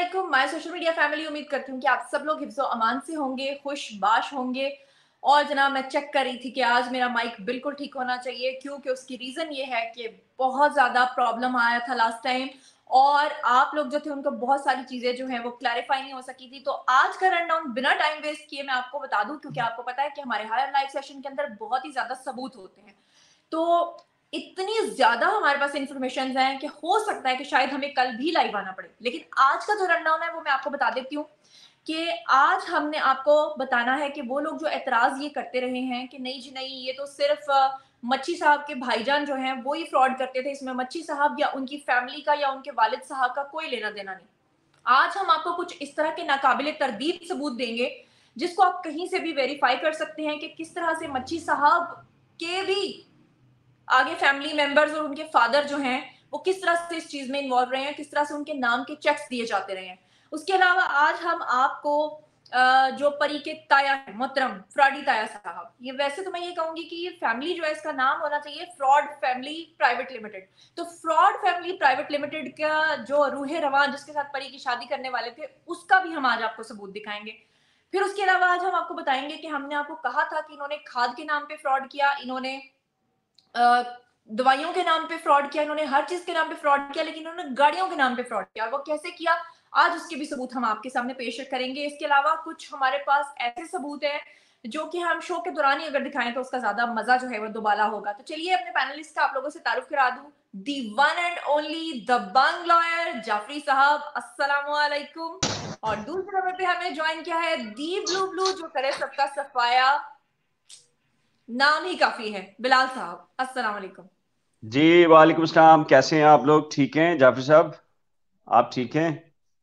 अस्सलामुअलैकुम my social media family. उम्मीद करती हूँ कि आप सब लोग हिफ्ज़ो अमान से होंगे, खुश-बाश होंगे। और जनाब मैं चेक कर रही थी कि आज मेरा माइक बिल्कुल ठीक होना चाहिए, क्योंकि उसकी रीज़न ये है कि बहुत ज़्यादा प्रॉब्लम आया था लास्ट टाइम और आप लोग जो थे उनको बहुत सारी चीज़ें जो हैं वो क्लैरिफ़ाई नहीं हो सकी थी। तो आज का रनडाउन बिना टाइम वेस्ट किए मैं आपको बता दूँ, क्योंकि आपको पता है कि हमारे हर लाइव सेशन के अंदर बहुत ही ज़्यादा सबूत होते हैं। तो इतनी ज़्यादा हमारे पास इन्फॉर्मेशंस हैं कि हो सकता है कि शायद हमें कल भी लाइव आना पड़े। लेकिन आज का जो रनडाउन है वो मैं आपको बता देती हूँ कि आज हमने आपको बताना है कि वो लोग जो एतराज़ ये करते रहे हैं कि नहीं जी नहीं, ये तो सिर्फ़ मच्छी साहब के भाईजान जो हैं वो ही फ्रॉड करते थे, इसमें मच्छी साहब या उनकी फैमिली का या उनके वालिद साहब का कोई लेना-देना नहीं। आज हम आपको कुछ इस तरह के नाकाबिले तरदीद सबूत देंगे, जिसको आप कहीं से भी वेरीफ़ाई कर सकते हैं कि किस तरह से मच्छी साहब के भी आगे फैमिली मेंबर्स और उनके फादर जो हैं वो किस तरह से इस चीज में इन्वॉल्व रहे हैं, किस तरह से उनके नाम के चेक्स दिए जाते रहे हैं। उसके अलावा आज हम आपको जो परी के ताया है मोहतरम फ्रॉडी ताया साहब, ये वैसे तो मैं ये कहूंगी कि ये फैमिली जो है इसका नाम होना चाहिए फ्रॉड फैमिली प्राइवेट लिमिटेड। तो फ्रॉड फैमिली प्राइवेट लिमिटेड का जो रूहे रवान जिसके साथ परी की शादी करने वाले थे, उसका भी हम आज आपको सबूत दिखाएंगे। फिर उसके अलावा आज हम आपको बताएंगे कि हमने आपको कहा था कि इन्होंने खाद के नाम पे फ्रॉड किया, इन्होंने अ, दवाइयों के नाम पे फ्रॉड किया, इन्होंने हर चीज के नाम पे फ्रॉड किया, लेकिन इन्होंने गाड़ियों के नाम पे फ्रॉड किया। और वो कैसे किया, आज उसके भी सबूत हम आपके सामने पेश करेंगे। इसके अलावा कुछ हमारे पास ऐसे सबूत हैं जो कि हम शो के दौरान ही अगर दिखाएं तो उसका ज्यादा मजा जो है वो दोबाला होगा। तो चलिए अपने पैनलिस्ट का आप लोगों से तारुफ करा दूं, the one and only the bang lawyer Jafri साहब, अस्सलाम वालेकुम। और दूसरे नंबर पे हमें ज्वाइन किया है दी ब्लू ब्लू, जो करे सबका सफाया, नाम ही काफी है, बिलाल साहब, अस्सलाम वालेकुम। जी वालेकुम सलाम। कैसे हैं आप लोग? ठीक हैं जाफर साहब? आप ठीक हैं?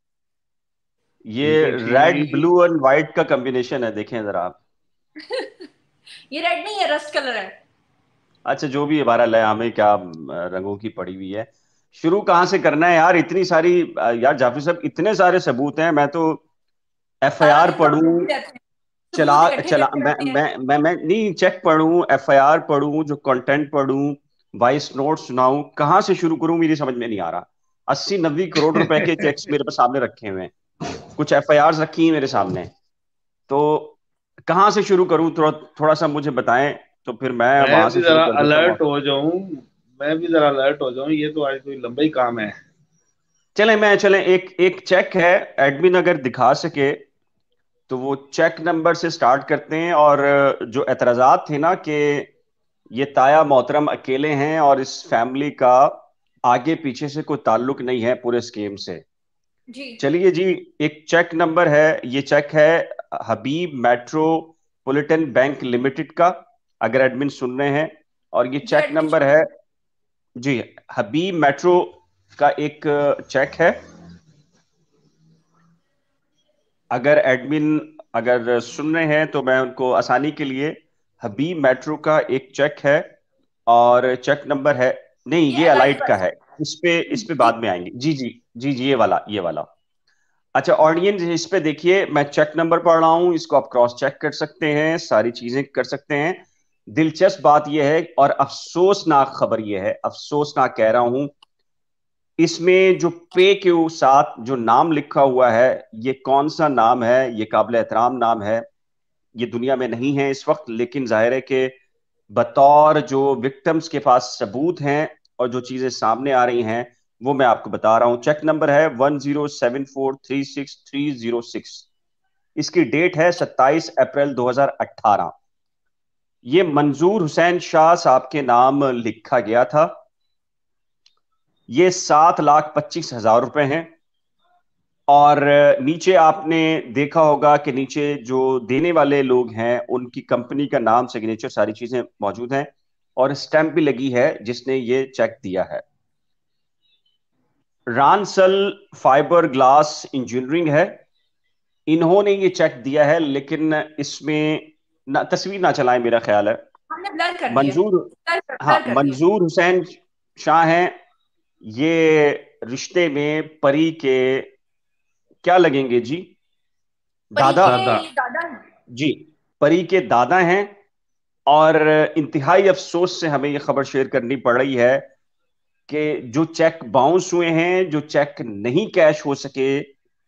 ये ठीक है रेड ठीक। ब्लू एंड व्हाइट का कॉम्बिनेशन है, देखें जरा आप। ये रेड नहीं है, रस्ट कलर है। अच्छा, जो भी हमारा लय हमें क्या रंगों की पड़ी हुई है। शुरू कहाँ से करना है यार? इतनी सारी यार जाफर साहब, इतने सारे सबूत हैं। मैं तो सारा एफआईआर दिन तो आप पढ़ूं, बिजी रहते हैं, चला सबूत इकट्ठे चला करते मैं रहते हैं। मैं नहीं, चेक पढ़ूं, एफआईआर पढ़ूं, जो कंटेंट पढ़ूं, वॉइस नोट सुनाऊं, कहाँ से शुरू करूं? मेरी समझ में नहीं आ रहा। 80-90 करोड़ रुपए के चेक्स मेरे पास सामने रखे हुए हैं, कुछ एफआईआर रखी हैं मेरे सामने। तो कहाँ से शुरू करूं? थोड़ा थोड़ा सा मुझे बताएं, तो फिर मैं मैं वहां भी से शुरू जरा कर देता हूँ। अलर्ट हो जाऊं। मैं भी जरा अलर्ट हो जाऊं, ये तो आज कोई लंबा ही काम है। चले एक एक चेक है, एडमिन अगर दिखा सके तो वो चेक नंबर से स्टार्ट करते हैं। और जो एतराजात थे ना कि ये ताया मोहतरम अकेले हैं और इस फैमिली का आगे पीछे से कोई ताल्लुक नहीं है पूरे स्कीम से। जी। चलिए जी, एक चेक नंबर है, ये चेक है हबीब मेट्रोपॉलिटन बैंक लिमिटेड का, अगर एडमिन सुन रहे हैं। और ये जी चेक एडमिन नंबर है जी, हबीब मेट्रो का एक चेक है। अगर एडमिन अगर सुन रहे हैं तो मैं उनको आसानी के लिए, हबीब मेट्रो का एक चेक है और चेक नंबर है, नहीं ये ये अलाइट अलाइट का वाइज। है। इस पे जी। बाद में आएंगे। जी जी जी जी, ये वाला। अच्छा ऑडियंस, इस पे देखिए, मैं चेक नंबर पढ़ रहा हूं, इसको आप क्रॉस चेक कर सकते हैं, सारी चीजें कर सकते हैं। दिलचस्प बात यह है और अफसोसनाक खबर यह है, अफसोसनाक कह रहा हूं, इसमें जो पे के साथ जो नाम लिखा हुआ है, ये कौन सा नाम है? ये काबिल एहतराम नाम है। ये दुनिया में नहीं है इस वक्त, लेकिन जाहिर है कि बतौर जो विक्टिम्स के पास सबूत हैं और जो चीजें सामने आ रही हैं, वो मैं आपको बता रहा हूं। चेक नंबर है 107436 306। इसकी डेट है 27 अप्रैल 2018। ये मंजूर हुसैन शाह साहब के नाम लिखा गया था। ये 7,25,000 रुपए हैं। और नीचे आपने देखा होगा कि नीचे जो देने वाले लोग हैं उनकी कंपनी का नाम, सिग्नेचर, सारी चीजें मौजूद हैं। और स्टैंप भी लगी है जिसने ये चेक दिया है। रानसल फाइबर ग्लास इंजीनियरिंग है, इन्होंने ये चेक दिया है। लेकिन इसमें ना, तस्वीर ना चलाएं मेरा ख्याल है। हमने ब्लर कर दिया, मंजूर, हाँ, ब्लर कर दिया। मंजूर हुसैन शाह हैं। ये रिश्ते में परी के क्या लगेंगे जी? परी दादा। के दादा। ये दादा हैं। जी, परी के दादा हैं। और इंतहाई अफसोस से हमें यह खबर शेयर करनी पड़ रही है कि जो चेक बाउंस हुए हैं, जो चेक नहीं कैश हो सके,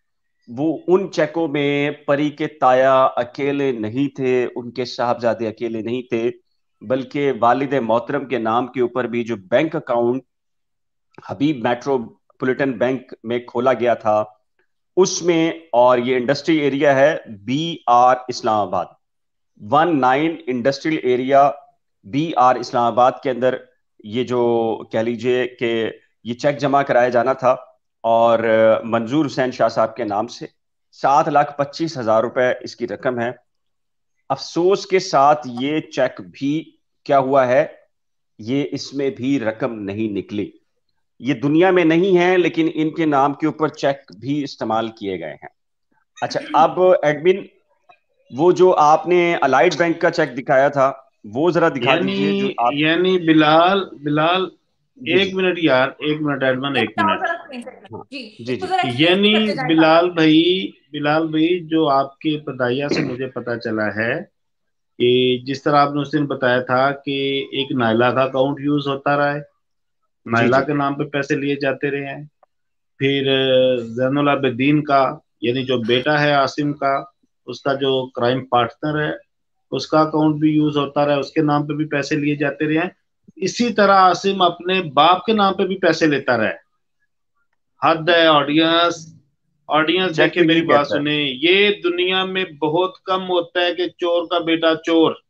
वो उन चेकों में परी के ताया अकेले नहीं थे, उनके साहबजादे अकेले नहीं थे, बल्कि वालिद मोहतरम के नाम के ऊपर भी जो bank account Habib metropolitan bank में खोला गया था उसमें, और ये इंडस्ट्री एरिया है BR Islamabad, 19 industrial area BR Islamabad के अंदर ये जो कह लीजिए कि ये चेक जमा कराया जाना था, और मंजूर हुसैन शाह साहब के नाम से 7,25,000 रुपए इसकी रकम है। अफसोस के साथ ये चेक भी क्या हुआ है, ये इसमें भी रकम नहीं निकली। ये दुनिया में नहीं है, लेकिन इनके नाम के ऊपर चेक भी इस्तेमाल किए गए हैं। अच्छा, अब एडमिन, वो जो आपने अलाइड बैंक का चेक दिखाया था वो जरा दिखा यानी दीजिए जो आप। यानी बिलाल बिलाल, जी एक जी। मिनट यार, एक मिनट एडमन, ये एक बताओ मिनट। जरा स्क्रीन से। हाँ जी, जी इसको जी। जरा एक्सप्लेन यानी करते जाए साहब। बिलाल भाई जो आपके पदाइया से मुझे पता चला है कि जिस तरह आपने उस दिन बताया था कि एक नायला का अकाउंट यूज होता रहा है, जी नायला जी के नाम पे पैसे लिए जाते रहे हैं। फिर जैनुल आबिदीन का, यानी जो बेटा है आसिम का, उसका जो क्राइम पार्टनर है, उसका अकाउंट भी यूज होता रहा है, उसके नाम पे भी पैसे लिए जाते रहे हैं। इसी तरह आसिम अपने बाप के नाम पे भी पैसे लेता रहा है। हद है ऑडियंस। ऑडियंस चेक देखे, तो मेरी यही बात कहता है। सुने। ये दुनिया में बहुत कम होता है कि चोर का बेटा चोर,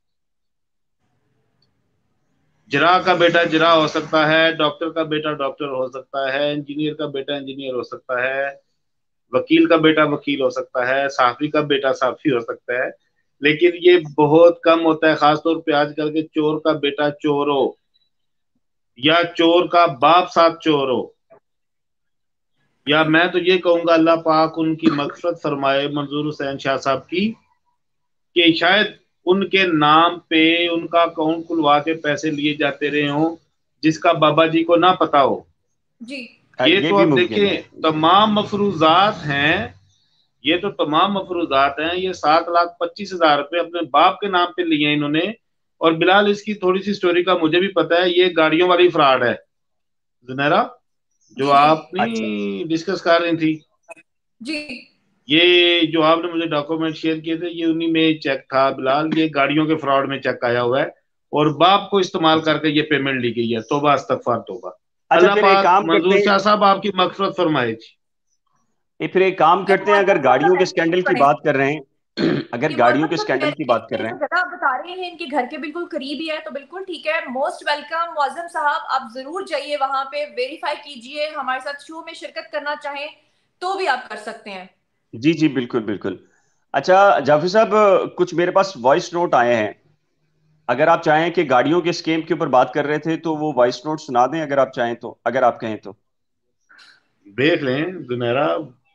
जिरा का बेटा जिरा हो सकता है, डॉक्टर का बेटा डॉक्टर हो सकता है, इंजीनियर का बेटा इंजीनियर हो सकता है, वकील का बेटा वकील हो सकता है, साफी का बेटा साफी हो सकता है। लेकिन ये बहुत कम होता है, खासतौर पे आजकल के चोर का बेटा चोर हो या चोर का बाप साथ चोर हो। या मैं तो ये कहूंगा अल्लाह पाक उनकी मगफरत फरमाए मंजूर हुसैन शाह साहब की, कि शायद उनके नाम पे उनका अकाउंट खुलवा के पैसे लिए जाते रहे हों, जिसका बाबा जी को ना पता हो। जी ये ये तो भी अब मुमकिन है। देखें, तमाम मफरूजात हैं। ये तो तमाम मफरूजात हैं। ये 7,25,000 रुपये अपने बाप के नाम पे लिए हैं इन्होंने। और बिलाल, इसकी थोड़ी सी स्टोरी का मुझे भी पता है। ये गाड़ियों वाली फ्रॉड है जुनैरा, जो जी जी आप अच्छा नहीं डिस्कस कर रही थी। जी। ये जो आपने मुझे डॉक्यूमेंट शेयर किए थे, ये उन्हीं में चेक था बिलाल। ये गाड़ियों के फ्रॉड में चेक आया हुआ है और बाप को इस्तेमाल अच्छा करके ये पेमेंट ली गई है। तौबा अस्तगफार तौबा। अच्छा, अल्लाह फिर एक पाक काम करते मंजूर हैं, शाह साहब आपकी मगफरत फरमाए जी। फिर एक काम ये करते हैं, अगर मोहतरम साहब गाड़ियों के ऐसे स्कैंडल नहीं की पड़े। बात कर रहे हैं अगर ये गाड़ियों मोहतरम के साहब स्कैंडल कह की रहे हैं बात कर कि रहे जो हैं। जगह आप बता रहे हैं इनके घर के बिल्कुल करीब ही है, तो बिल्कुल ठीक है, मोस्ट वेलकम। मौजम साहब आप जरूर जाइए वहां पे, वेरीफाई कीजिए, हमारे साथ शो में शिरकत करना चाहें तो भी आप कर सकते हैं। जी जी, बिल्कुल बिल्कुल। अच्छा जाफर साहब, कुछ मेरे पास वॉइस नोट आए हैं, अगर आप चाहें कि गाड़ियों के स्कीम के ऊपर बात कर रहे थे तो वो वॉइस नोट सुना दें, अगर आप चाहें तो, अगर आप कहें तो। देख लें जुनैरा,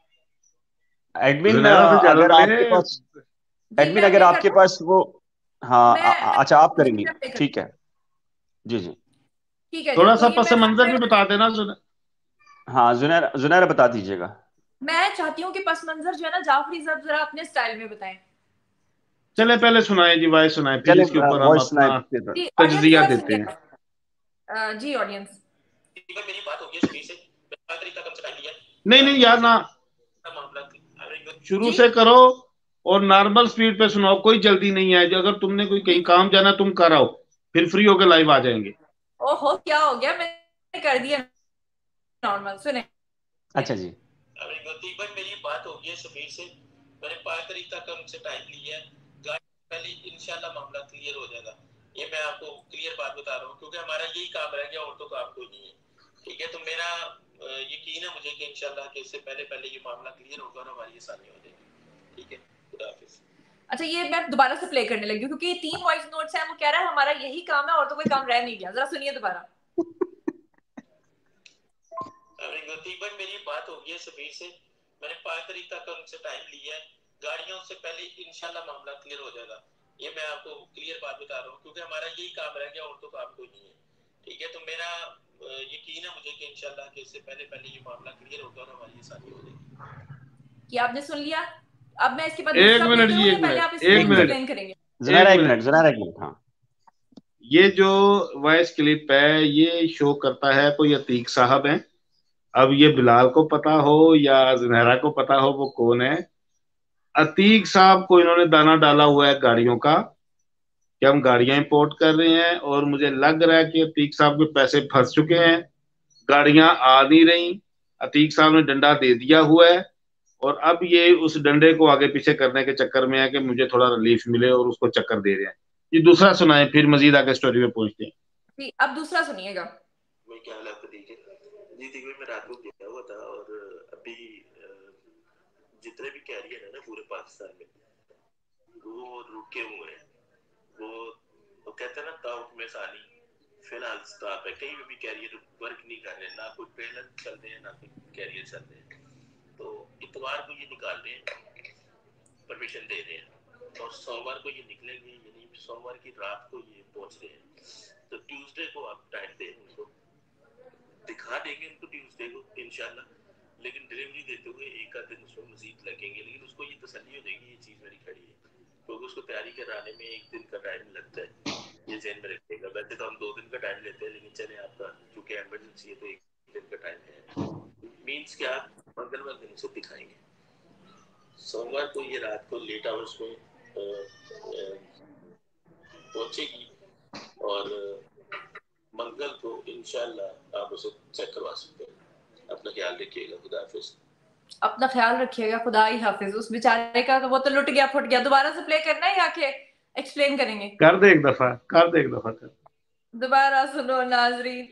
एडमिन, जुनैरा से अगर इजाजत ले। आपके पास, जी एडमिन मैं अगर प्ले आपके कर दूं। पास वो, हाँ मैं अच्छा आप जी करेंगी, मैं प्ले कर ठीक है। जी जी। ठीक है थोड़ा जनाब, सा बोलिए। पस मंजर भी बता देना हाँ जुनैर, जुनैर बता दीजिएगा। मैं चाहती हूँ कि पस मंजर जो है ना जाफरी साहब जरा अपने स्टाइल में बताएं। चले पहले सुनाए जी, वाइस सुनाए, फिर चले इसके ऊपर हम वॉइस सुनाए अपना फिर। जी ऑडियंस तजजिया जरा देते सुनिए। हैं। जी ऑडियंस। मेरी बात होगी सुबीर से, मैंने तरीका कम चला लिया नहीं नहीं यार ना, का मामला शुरू जी से करो और नॉर्मल स्पीड पे सुनाओ, कोई जल्दी नहीं है। अगर तुमने कोई जी। कहीं काम जाना तुम कर आओ, फिर फ्री होके लाइव आ जाएंगे। ओहो क्या हो गया, मैंने कर दिया नॉर्मल, सुने। अच्छा जी। तकरीबन मेरी बात होगी है सुबीर से, मैंने 5 तारीख तक उनसे टाइम लिया है। गाड़ी पहले इंशाल्लाह मामला क्लियर हो जाएगा। ये मैं आपको क्लियर बात बता रहा हूँ, क्योंकि हमारा यही काम रह गया और तो काम कोई नहीं है। ठीक है, तो मेरा यकीन है मुझे कि इंशाल्लाह कि इससे पहले पहले ये मामला क्लियर होगा और हमारी आसानी हो जाएगी। ठीक है, खुदा हाफिज। अच्छा ये मैं दोबारा से प्ले करने लगी हूँ क्योंकि ये 3 वॉइस नोट्स हैं। वो कह रहा है हमारा यही काम है और तो कोई काम रह नहीं गया। जरा सुनिए दोबारा। तकरीबन मेरी बात होगी है सुबीर से, मैंने 5 तारीख तक उनसे टाइम लिया है। गाड़ियों से पहले इंशाल्लाह मामला क्लियर हो जाएगा। ये मैं आपको क्लियर बात बता रहा हूँ, क्योंकि हमारा यही काम रह गया और तो काम कोई नहीं है। ठीक है, तो मेरा यकीन है मुझे कि इंशाल्लाह कि इससे पहले पहले ये मामला क्लियर होगा और हमारी आसानी हो जाएगी। कि आपने सुन लिया। अब मैं इसके बाद एक दूसरा प्ले मिनट जी, करूँ या एक पहले आप मिनट, इसको एक एक मिनट, मिनट, एक्सप्लेन करेंगे? जुनैरा एक एक मिनट। मिनट, जुनैरा एक मिनट, हाँ। ये जो वॉइस क्लिप है ये शो करता है कोई अतीक साहब हैं, अब ये बिलाल को पता हो या जुनैरा को पता हो वो कौन है, अतीक साहब को इन्होंने दाना डाला हुआ है गाड़ियों का कि हम गाड़ियां इंपोर्ट कर रहे हैं, और मुझे लग रहा है कि अतीक साहब के पैसे फंस चुके हैं, गाड़ियां आ नहीं रही। अतीक साहब ने डंडा दे दिया हुआ है, और अब ये उस डंडे को आगे पीछे करने के चक्कर में है कि मुझे थोड़ा रिलीफ मिले, और उसको चक्कर दे रहे हैं। ये दूसरा सुनाए, फिर मजीद आगे स्टोरी में पहुंचते हैं। जी अब दूसरा सुनिएगा। मैं क्या हाल आपका ठीक है जी? देखिए मैं रात को गया हुआ था, और अभी जितने भी कैरियर है ना पूरे पाकिस्तान में, वो रुके हुए हैं। वो कहते हैं ना, ताउट में सानी फिलहाल स्टॉप है, कहीं भी कैरियर वर्क नहीं कर रहे, ना कोई ट्रेलर चल रहे हैं ना कोई कैरियर चल रहे हैं। तो इतवार को ये निकाल रहे हैं, परमिशन दे रहे हैं, और सोमवार को ये निकलेंगे, यानी सोमवार की रात को ये पहुंच रहे हैं। तो ट्यूसडे को आप टाइम दें उनको, दिखा देंगे उनको ट्यूसडे को इंशाल्लाह, लेकिन डिलीवरी देते हुए एक आध दिन उसमें मजीद लगेंगे, लेकिन उसको ये तसल्ली हो जाएगी ये चीज़ मेरी खड़ी है, क्योंकि उसको तैयारी कराने में एक दिन का टाइम लगता है, ये ज़हन में रखिएगा। वैसे तो हम 2 दिन का टाइम लेते हैं, लेकिन चले आपका चूंकि एमरजेंसी है तो 1 दिन का टाइम है। मीन्स क्या, मंगलवार दिन से दिखाएंगे, सोमवार को ये रात को लेट आवर्स में पहुंचेगी, और मंगल को इंशाल्लाह आप उसे चेक करवा सकते हैं। अपना ख्याल रखिएगा, खुदा हाफिज। अपना ख्याल रखिएगा, खुदा ही हाफिज। उस बेचारे का वो तो लुट गया फुट गया। दोबारा से प्ले करना है या के एक्सप्लेन करेंगे? कर दे एक दफा, कर दे एक दफा कर। दोबारा सुनो नाजरीन।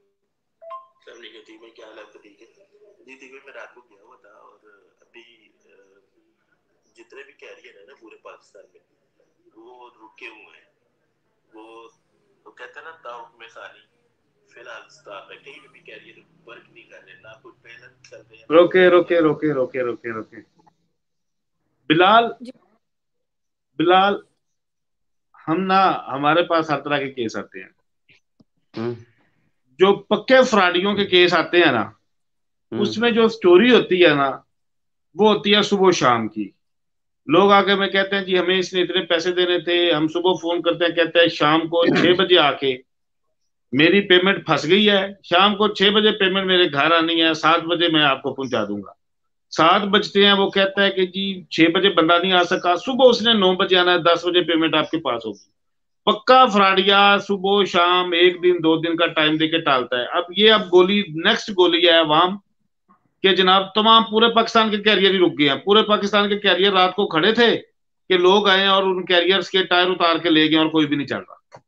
मैं क्या हाल आपका ठीक है जी? देखिए मैं रात को गया हुआ था, और अभी जितने भी कैरियर है ना पूरे पाकिस्तान में, वो रुके हुए हैं। वो कहते हैं ना, ताउट में सानी फिलहाल स्टॉप है, कहीं भी कैरियर वर्क नहीं कर रहे, ना कोई ट्रेलर चल रहे हैं। रोके रोके रोके रोके रोके रोके बिलाल, बिलाल हम ना, हमारे पास हर तरह के केस आते हैं। जो पक्के फ्रॉडियों के केस आते हैं ना, उसमें जो स्टोरी होती है ना, वो होती है सुबह शाम की। लोग आके में कहते हैं जी हमें इसने इतने पैसे देने थे, हम सुबह फोन करते हैं, कहते हैं शाम को 6 बजे आके मेरी पेमेंट फंस गई है, शाम को 6 बजे पेमेंट मेरे घर आनी है, 7 बजे मैं आपको पहुंचा दूंगा। 7 बजते हैं, वो कहता है कि जी 6 बजे बंदा नहीं आ सका, सुबह उसने 9 बजे आना है, 10 बजे पेमेंट आपके पास होगी। पक्का फ्रॉडिया सुबह शाम 1 दिन 2 दिन का टाइम देके टालता है। अब ये अब गोली, नेक्स्ट गोली है अवाम कि जनाब तमाम पूरे पाकिस्तान के कैरियर ही रुक गए हैं। पूरे पाकिस्तान के कैरियर रात को खड़े थे कि लोग आए और उन कैरियर्स के टायर उतार के ले गए, और कोई भी नहीं चल रहा।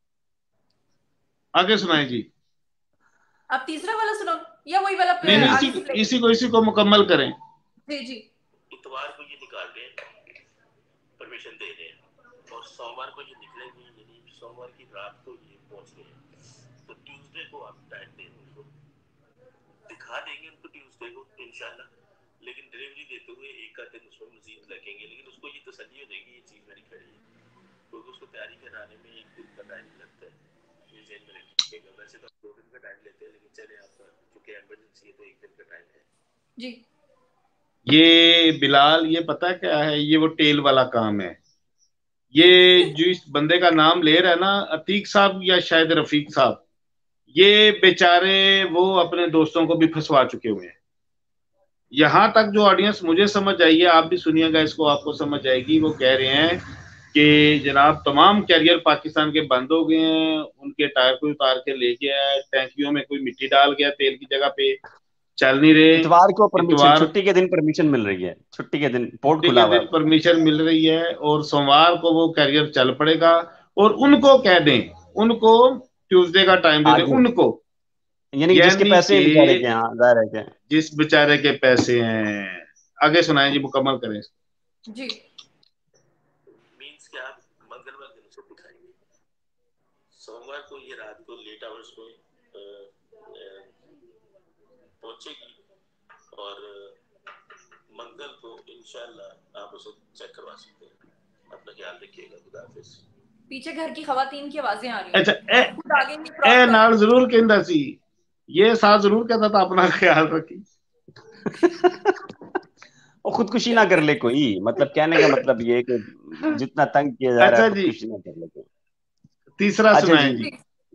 आगे सुनाए जी। अब तीसरा वाला सुनो या वही वाला? नहीं, इसी को मुकम्मल करें। जी जी। इतवार को ये निकाल रहे हैं, परमिशन दे रहे हैं, और सोमवार को ये निकलेंगे, यानी सोमवार की रात को ये पहुंच रहे हैं। तो ट्यूसडे को आप टाइम दें उनको, दिखा देंगे उनको ट्यूसडे को इंशाल्लाह, लेकिन डिलीवरी देते हुए एक आध दिन उसमें मजीद लगेंगे, लेकिन उसको ये तसल्ली हो जाएगी ये चीज़ मेरी खड़ी है, क्योंकि उसको तैयारी कराने में एक दिन का टाइम लगता है, ये ज़हन में रखिएगा। वैसे तो 2 दिन का टाइम लेते हैं, लेकिन चले आपका चूंकि एमरजेंसी है तो 1 दिन का टाइम है जी। ये बिलाल, ये पता क्या है, ये वो टेल वाला काम है। ये जो इस बंदे का नाम ले रहा है ना, अतीक साहब या शायद रफीक साहब, ये बेचारे वो अपने दोस्तों को भी फंसवा चुके हुए हैं। यहां तक जो ऑडियंस मुझे समझ आई है, आप भी सुनिएगा इसको, आपको समझ आएगी। वो कह रहे हैं कि जनाब तमाम कैरियर पाकिस्तान के बंद हो गए हैं, उनके टायर को उतार के ले गया है, टैंकियों में कोई मिट्टी डाल गया तेल की जगह पे, चल नहीं रहे। इतवार को परमिशन, छुट्टी के दिन परमिशन मिल रही है, छुट्टी के दिन पोर्ट खुला हुआ है, परमिशन मिल रही है, और सोमवार को वो कैरियर चल पड़ेगा। और उनको कह दें, उनको ट्यूसडे का टाइम दे दें उनको, यानी जिसके पैसे बेचारे के, हाँ जाहिर है कि जिस बेचारे के पैसे हैं। आगे सुनाएं जी, मुकम्मल करें जी। मीन्स क्या, मंगलवार दिन उसे दिखाएंगे, सोमवार को ये रात को लेट आवर्स में पहुंचेगी, और मंगल को इंशाल्लाह आप उसे चेक करवा सकते हैं। अपना ख्याल रखिएगा, खुदा हाफिज। पीछे घर की खवातीन की आवाजें आ रही हैं। अच्छा, ए नाल जरूर कहंदा सी, ये साथ जरूर कहता था अपना ख्याल रखी। वो खुदकुशी ना कर ले कोई, मतलब कहने का मतलब ये है कि जितना तंग किया जा रहा है खुदकुशी ना कर ले कोई। तीसरा सुनाएं जी।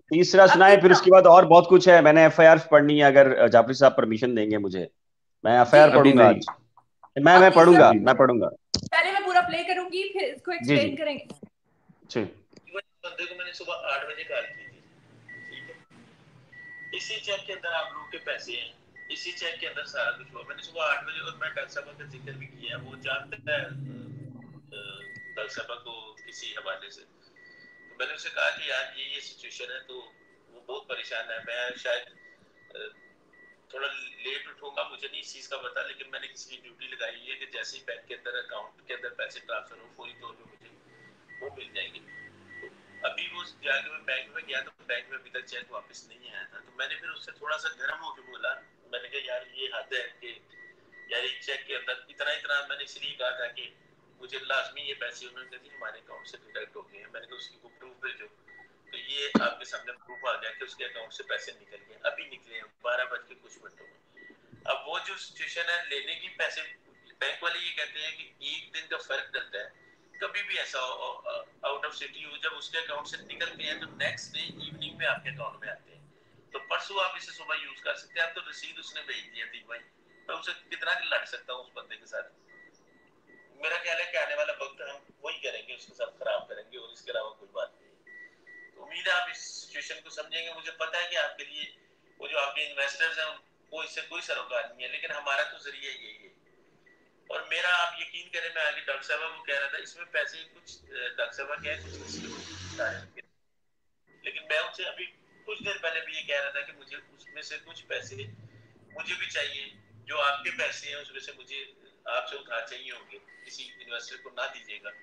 तीसरा अब सुनाए, फिर तीसरा उसके बाद और बहुत कुछ है। मैंने एफआईआर पढ़नी है, अगर जाफरी साहब परमिशन देंगे मुझे। मैं जी, एफआईआर अभी पढ़ूंगा नहीं। आज। मैं अब मैं तीसरा पढ़ूंगा, जी मैं पढ़ूंगा। पहले मैं पूरा प्ले करूंगी, फिर इसको जी जी एक्सप्लेन करेंगे। जी। बंदे को मैंने सुबह 8 बजे कॉल की थी, ठीक है, इसी चेक के अंदर आप लोग के पैसे हैं, इसी चेक के अंदर सारा कुछ हुआ। मैंने सुबह 8 बजे, और मैं डॉक्टर साहब का जिक्र भी किया, वो जानता है डॉक्टर साहब को किसी हवाले से। तो मैंने उसे कहा कि यार ये सिचुएशन है, तो वो बहुत परेशान है। मैं शायद थोड़ा लेट उठूंगा, मुझे नहीं इस चीज का पता, लेकिन मैंने किसी की ड्यूटी लगाई है कि जैसे ही बैंक के अंदर अकाउंट के अंदर पैसे ट्रांसफर हो, फौरी तौर पे मुझे वो मिल जाएंगे। तो अभी वो जाके मैं बैंक में गया, तो बैंक में अभी तक चेक वापस नहीं आया था। तो मैंने फिर उससे थोड़ा सा गर्म होकर बोला, मैंने कहा यार ये हद है कि यार एक चेक के अंदर इतना इतना, मैंने इसलिए कहा था कि मुझे लाजमी ये पैसे उन्होंने कहा हमारे अकाउंट से डिडक्ट हो गए हैं। मैंने कहा उसकी को प्रूफ भेजो, तो ये आपके सामने प्रूफ आ गया कि उसके अकाउंट से पैसे निकल गए, अभी निकले हैं 12 बज के कुछ मिनटों में। अब वो जो सिचुएशन है लेने की पैसे, बैंक वाले ये कहते हैं कि एक दिन का फर्क डलता है, कभी भी ऐसा आउट ऑफ सिटी हो, जब उसके अकाउंट से निकलते हैं तो नेक्स्ट डे इवनिंग में आपके अकाउंट में आते हैं। तो परसों आप इसे सुबह यूज कर सकते हैं। अब तो रसीद उसने भेज दिया थी भाई, मैं उसे कितना लड़ सकता हूँ उस बंदे के साथ। मेरा ख्याल है कि आने वाला वक्त हम वही करेंगे, उसके साथ खराब करेंगे, और इसके अलावा कोई बात नहीं। तो उम्मीद है आप इस सिचुएशन को समझेंगे। मुझे पता है कि आपके लिए वो जो आपके इन्वेस्टर्स हैं वो इससे कोई सरोकार नहीं है, लेकिन हमारा तो जरिया यही है। और मेरा आप यकीन करें, मैं आगे डॉक्टर साहब को कह रहा था इसमें पैसे कुछ डॉक्टर साहब क्या है कुछ, लेकिन मैं उनसे अभी कुछ देर पहले भी ये कह रहा था कि मुझे उसमें से कुछ पैसे मुझे भी चाहिए, जो आपके पैसे हैं उसमें से मुझे आपसे उधार चाहिए होंगे, किसी इन्वेस्टर को ना दीजिएगा।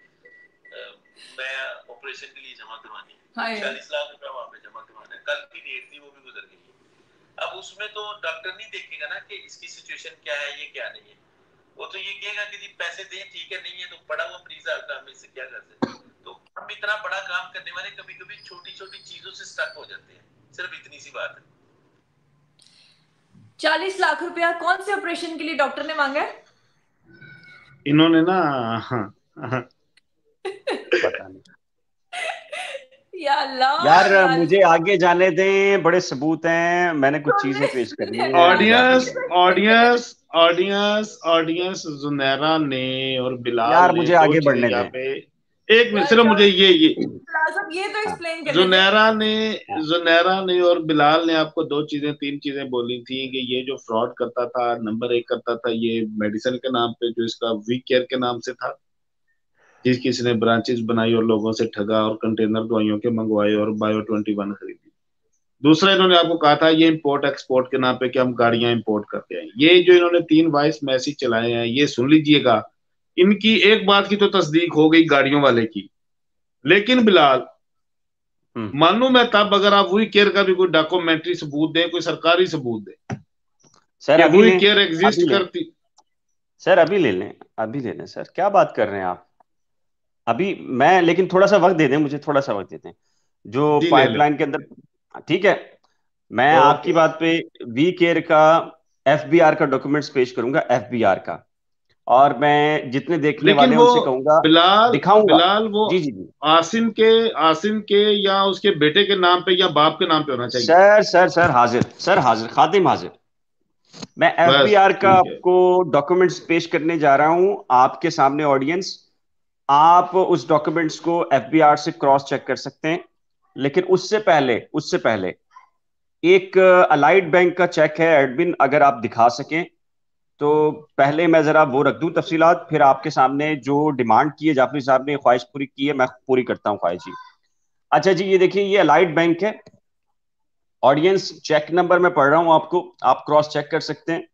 मैं ऑपरेशन के लिए जमा करवानी है, 40 लाख रुपया वहां पे जमा करवाना है। कल की डेट थी, वो भी गुजर गई है। अब उसमें तो डॉक्टर नहीं देखेगा ना कि इसकी सिचुएशन क्या है, ये क्या नहीं है। वो तो ये कहेगा कि जी पैसे दें, ठीक है, नहीं है तो पड़ा हुआ मरीज आपका, हम इससे क्या कर सकते हैं। तो हम इतना बड़ा काम करने वाले कभी कभी छोटी छोटी चीजों से स्टक हो जाते हैं, सिर्फ इतनी सी बात है। 40 लाख रुपया कौन से ऑपरेशन के लिए डॉक्टर ने मांगा है? इन्होंने ना पता नहीं या अल्लाह यार, या मुझे आगे जाने दें, बड़े सबूत हैं, मैंने कुछ चीजें पेश करनी है। Audience audience audience audience Junaira ने और बिलाल यार ने मुझे दो आगे चीजें बढ़ने यहाँ दें। पे, एक मिनट सिर्फ मुझे ये ये तो हाँ, एक्सप्लेन कर लेते। जुनैरा ने और बिलाल ने आपको दो चीजें तीन चीजें बोली थी कि ये जो फ्रॉड करता था, नंबर 1 करता था ये मेडिसिन के नाम पे, जो इसका वी केयर के नाम से था, जिस किसी ने ब्रांचेस बनाई और लोगों से ठगा और कंटेनर दवाइयों के मंगवाए और बायो 21 खरीदी। दूसरा इन्होंने आपको कहा था ये इंपोर्ट एक्सपोर्ट के नाम पे कि हम गाड़ियां इंपोर्ट करते हैं। ये जो इन्होंने 3 वॉइस मैसेज चलाए हैं, ये सुन लीजिएगा। इनकी एक बात की तो तस्दीक हो गई गाड़ियों वाले की, लेकिन बिलाल मानू मैं तब अगर आप वही केयर का भी कोई डॉक्यूमेंट्री सबूत दें, कोई सरकारी सबूत दें सर कि अभी वही लें, केयर अभी एग्जिस्ट लें करती। सर, अभी ले लें, अभी ले लें सर, क्या बात कर रहे हैं आप। अभी मैं, लेकिन थोड़ा सा वक्त दे दें मुझे, थोड़ा सा वक्त दे दें जो जी ले लें। पाइपलाइन के अंदर। ठीक है, मैं आपकी ओके बात पे वी केयर का एफबीआर का डॉक्यूमेंट्स पेश करूंगा, एफबीआर का, और मैं जितने देखने लेकिन वाले हैं वो उनसे कहूंगा, बिलाल दिखाऊंगा। बिलाल वो जी जी जी। आसिम के या उसके बेटे के नाम पे या बाप के नाम पे होना चाहिए। सर सर सर हाजिर, सर हाजिर, खातिम हाजिर। मैं बस एफबीआर का ठीक है। आपको डॉक्यूमेंट्स पेश करने जा रहा हूं आपके सामने, ऑडियंस। आप उस डॉक्यूमेंट्स को एफबीआर से क्रॉस चेक कर सकते हैं, लेकिन उससे पहले एक अलाइड बैंक का चेक है एडमिन, अगर आप दिखा सकें तो। पहले मैं जरा वो रख दूं तफसीलात, फिर आपके सामने जो डिमांड की है जाफरी साहब ने, ख्वाहिश पूरी की है, मैं पूरी करता हूं ख्वाहिश जी। अच्छा जी, ये देखिए, ये अलाइड बैंक है। ऑडियंस, चेक नंबर मैं पढ़ रहा हूं आपको, आप क्रॉस चेक कर सकते हैं,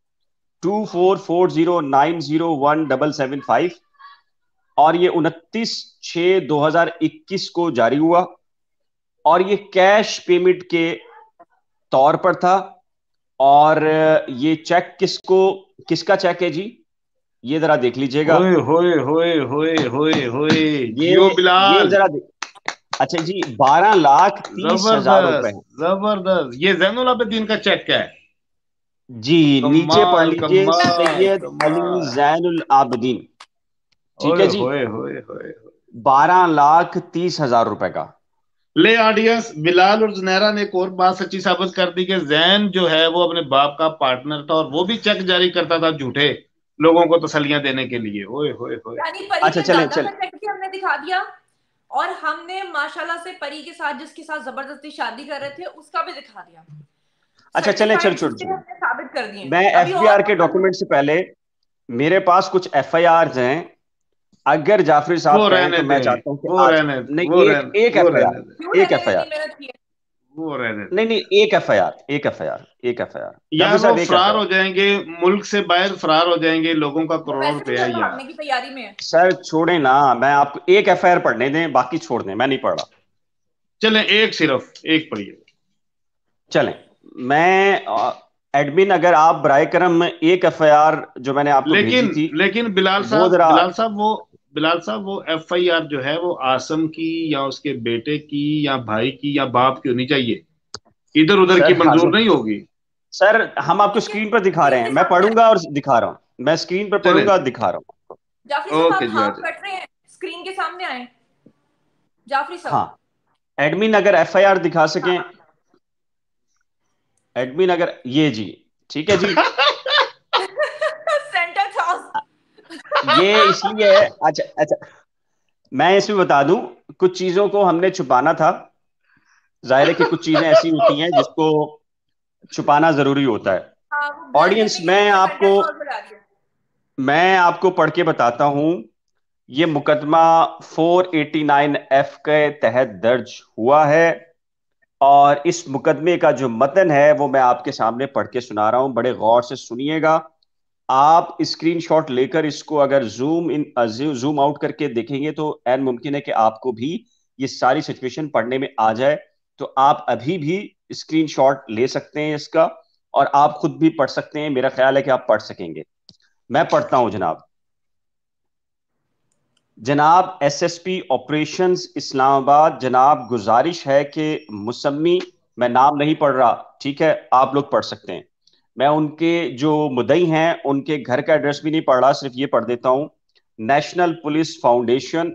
2440901775, और ये 29/6/2021 को जारी हुआ, और ये कैश पेमेंट के तौर पर था। और ये चेक किसका चेक है जी, ये जरा देख लीजिएगा। होए होए होए होए होए होए ये जियो ये बिलाल। जरा अच्छा जी, 12,30,000 रुपए जबरदस्त हैं जबरदस्त। ये जैनुल आबिदीन का चेक है। जी। नीचे पढ़ कमाल लीजिए, कमाल सैयद अली कमाल। जैनुल आबिदीन। ठीक ओए है जी, होए होए होए। 12,30,000 रुपए का। ले ऑडियंस, बिलाल और जुनैरा ने एक और बात सच्ची साबित कर दी कि जैन जो है वो अपने बाप का पार्टनर था और वो भी चेक जारी करता था झूठे लोगों को तसल्लियां देने के लिए। ओए होए होए। यानी परी अच्छा के चलें दादा का चलें। चेक भी हमने दिखा दिया, और हमने माशाल्लाह से परी के साथ जिसके साथ जबरदस्ती शादी कर रहे थे उसका भी दिखा दिया। अच्छा चलें, चल सर्टिफाइड छोड़ झूठे छोड़। हमने साबित कर दिए। मैं अभी और एफबीआर के डॉक्यूमेंट से पहले, मेरे पास कुछ एफआईआर हैं। अगर जाफरी साहब वो कहें रहने तो मैं दे, चाहता हूं कि वो आज, रहने दे, नहीं, एक वो एफआईआर, रहने दे, क्यों एक रहने देनी एफआईआर, मेहनत की है? वो रहने दे। नहीं नहीं, एक एफआईआर, एक एफआईआर, एक एफआईआर, या जाफरी वो साहब एक फरार एफआईआर। हो जाएंगे, मुल्क से बाहर फरार हो जाएंगे, लोगों का वो करोड़ों वैसे भी रुपया घर या। भागने की तैयारी में है। सर छोड़े ना, मैं आपको एक एफआईआर पढ़ने दें, बाकी छोड़ दें, मैं नहीं पढ़ रहा। चलें एक, सिर्फ एक पढ़िए। चलें। मैं एडमिन, अगर आप बराए करम एक एफआईआर जो मैंने आपको भेजी लेकिन थी लेकिन बिलाल वो साहब, जरा, बिलाल साहब वो एफआईआर जो है वो आसम की या उसके बेटे की या भाई की या बाप की होनी चाहिए, इधर उधर की सर मंजूर हाजिर, नहीं होगी। सर हम आपको ठीक है, स्क्रीन पर दिखा रहे स्क्रीन हैं, के मैं सामने आए। पढ़ूंगा और दिखा रहा हूं, मैं स्क्रीन पर चले, पढ़ूंगा और दिखा रहा हूं। जाफरी साहब ओके आप जी, हाथ आज कट रहे हैं, स्क्रीन के सामने आए। जाफरी हाँ, साहब। एडमिन अगर एफआईआर दिखा सकें, हाँ। एडमिन अगर, ये जी, ठीक है जी। Centre clause. ये इसलिए है, अच्छा अच्छा, मैं इसमें बता दूं, कुछ चीजों को हमने छुपाना था। जाहिर है कि कुछ चीजें ऐसी होती हैं जिसको छुपाना जरूरी होता है। हाँ, वो ब्लर ऑडियंस, करने के लिए सेंटर क्लॉज लगा दिया। मैं आपको पढ़ के बताता हूं। ये मुकदमा 489 एफ के तहत दर्ज हुआ है, और इस मुकदमे का जो मतन है वो मैं आपके सामने पढ़ के सुना रहा हूं, बड़े गौर से सुनिएगा। आप स्क्रीनशॉट लेकर इसको अगर जूम आउट करके देखेंगे तो एन मुमकिन है कि आपको भी ये सारी सिचुएशन पढ़ने में आ जाए। तो आप अभी भी स्क्रीनशॉट ले सकते हैं इसका, और आप खुद भी पढ़ सकते हैं। मेरा ख्याल है कि आप पढ़ सकेंगे। मैं पढ़ता हूं जनाब। जनाब एसएसपी ऑपरेशंस इस्लामाबाद, जनाब गुजारिश है कि मुसम्मी, मैं नाम नहीं पढ़ रहा, ठीक है, आप लोग पढ़ सकते हैं। मैं उनके जो मुद्दई हैं उनके घर का एड्रेस भी नहीं पढ़ रहा, सिर्फ ये पढ़ देता हूं। नेशनल पुलिस फाउंडेशन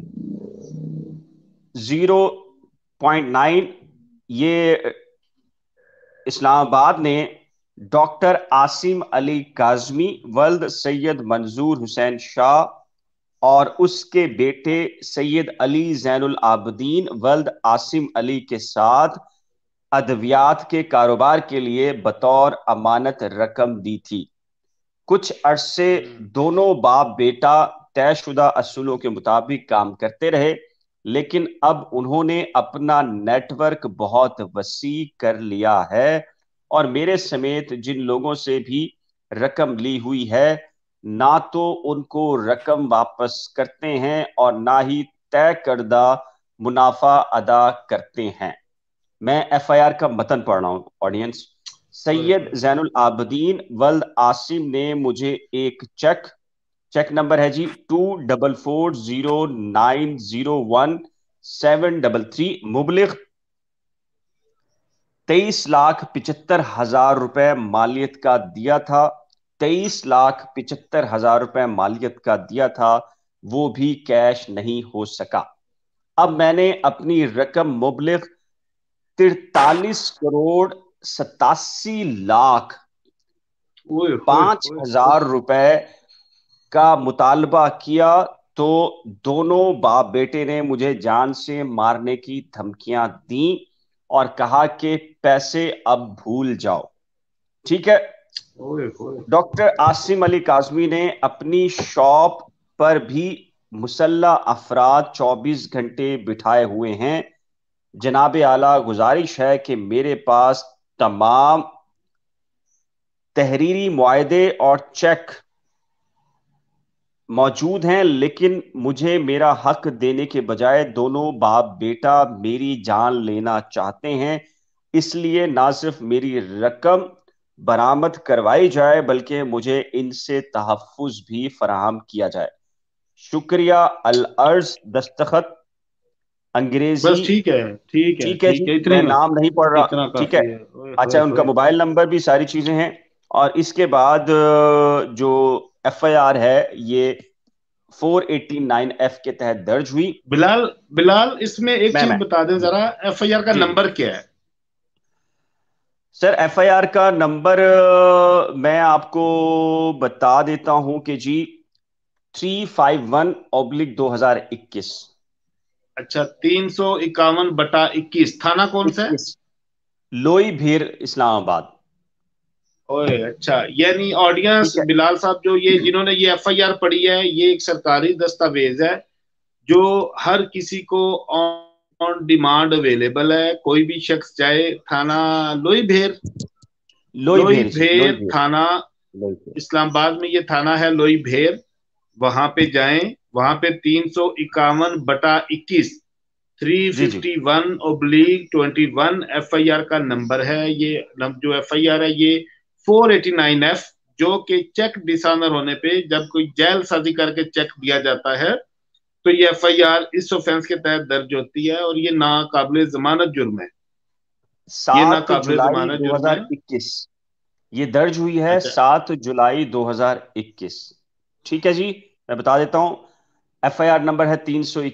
0.9, ये इस्लामाबाद ने डॉक्टर आसिम अली काजमी वल्द सैयद मंजूर हुसैन शाह और उसके बेटे सैयद अली जैनुल आबदीन वल्द आसिम अली के साथ अद्वियात के कारोबार के लिए बतौर अमानत रकम दी थी। कुछ अरसे दोनों बाप बेटा तयशुदा असूलों के मुताबिक काम करते रहे, लेकिन अब उन्होंने अपना नेटवर्क बहुत वसी कर लिया है, और मेरे समेत जिन लोगों से भी रकम ली हुई है, ना तो उनको रकम वापस करते हैं और ना ही तय करदा मुनाफा अदा करते हैं। मैं एफआईआर का मतन पढ़ रहा हूं ऑडियंस। सैयद जैनुल आबदीन वल्द आसिम ने मुझे एक चेक नंबर है जी 2440901733 मुबलिग 23,75,000 रुपए मालियत का दिया था। 23,75,000 रुपए मालियत का दिया था, वो भी कैश नहीं हो सका। अब मैंने अपनी रकम मुबलिग 43,87,00,000 ओए होए होए होए। 5,000 रुपए का मुतालबा किया, तो दोनों बाप बेटे ने मुझे जान से मारने की धमकियां दी और कहा कि पैसे अब भूल जाओ। ठीक है। ओए होए। डॉक्टर आसिम अली काजमी ने अपनी शॉप पर भी मुसल्ला अफराद 24 घंटे बिठाए हुए हैं। जनाब आला, गुजारिश है कि मेरे पास तमाम तहरीरी मुआहदे और चेक मौजूद हैं, लेकिन मुझे मेरा हक देने के बजाय दोनों बाप बेटा मेरी जान लेना चाहते हैं। इसलिए ना सिर्फ मेरी रकम बरामद करवाई जाए, बल्कि मुझे इनसे तहफ्फुज भी फराहम किया जाए। शुक्रिया। अल अर्ज दस्तखत अंग्रेजी। बस ठीक है, ठीक है, ठीक है जी, ठीक है, इतने मैं में नाम नहीं पढ़ रहा, इतना ठीक है। काफी है। ओए होए अच्छा, उनका होए। मोबाइल नंबर भी, सारी चीजें हैं। और इसके बाद जो एफआईआर है ये 489F के तहत दर्ज हुई। बिलाल बिलाल इसमें एक चीज मैं बता दें जरा, एफआईआर का जी नंबर क्या है? सर, एफआईआर का नंबर मैं आपको बता देता हूं कि जी 351/2021। अच्छा, 351/21। थाना कौन सा है? 21 लोई भीर, इस्लामाबाद। ओए अच्छा, यानी ऑडियंस ठीक है। बिलाल साहब, जो ये जिन्होंने ये एफआईआर पढ़ी है, ये एक सरकारी दस्तावेज है जो हर किसी को ऑन डिमांड अवेलेबल है। कोई भी शख्स चाहे, थाना लोई भेर, लोई लोई भीर जी, लोई भेर भीर, थाना, लोई भीर। इस्लामाबाद में ये थाना है लोई भेर। वहां पे जाएं, वहां पे 351/21, थ्री जी जी। फिफ्टी वन ओब्लिक 21 एफआईआर का नंबर है। ये जो एफआईआर है ये 489F, जो कि चेक डिसऑनर होने पे जब कोई जेल साजी करके चेक दिया जाता है तो ये एफआईआर इस ऑफेंस के तहत दर्ज होती है, और ये नाकाबिले जमानत जुर्म है। ये 7 नाकाबिले जुलाई जमानत जुर्म है। 2021 ये दर्ज हुई है, अच्छा 7 जुलाई 2021। ठीक है जी, मैं बता देता हूं। एफआईआर नंबर है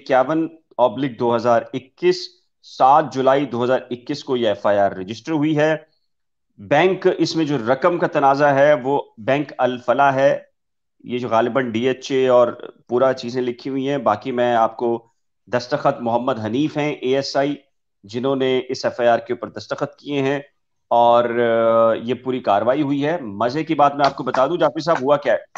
351/2021। 7 जुलाई 2021 को यह एफआईआर रजिस्टर हुई है। बैंक, इसमें जो रकम का तनाजा है वो बैंक अल फला है। ये जो गालिबन डीएचए और पूरा चीजें लिखी हुई हैं, बाकी मैं आपको, दस्तखत मोहम्मद हनीफ हैं एएसआई, जिन्होंने इस एफआईआर के ऊपर दस्तखत किए हैं। और ये पूरी कार्रवाई हुई है। मजे की बात मैं आपको बता दूं जाफरी साहब, हुआ क्या है,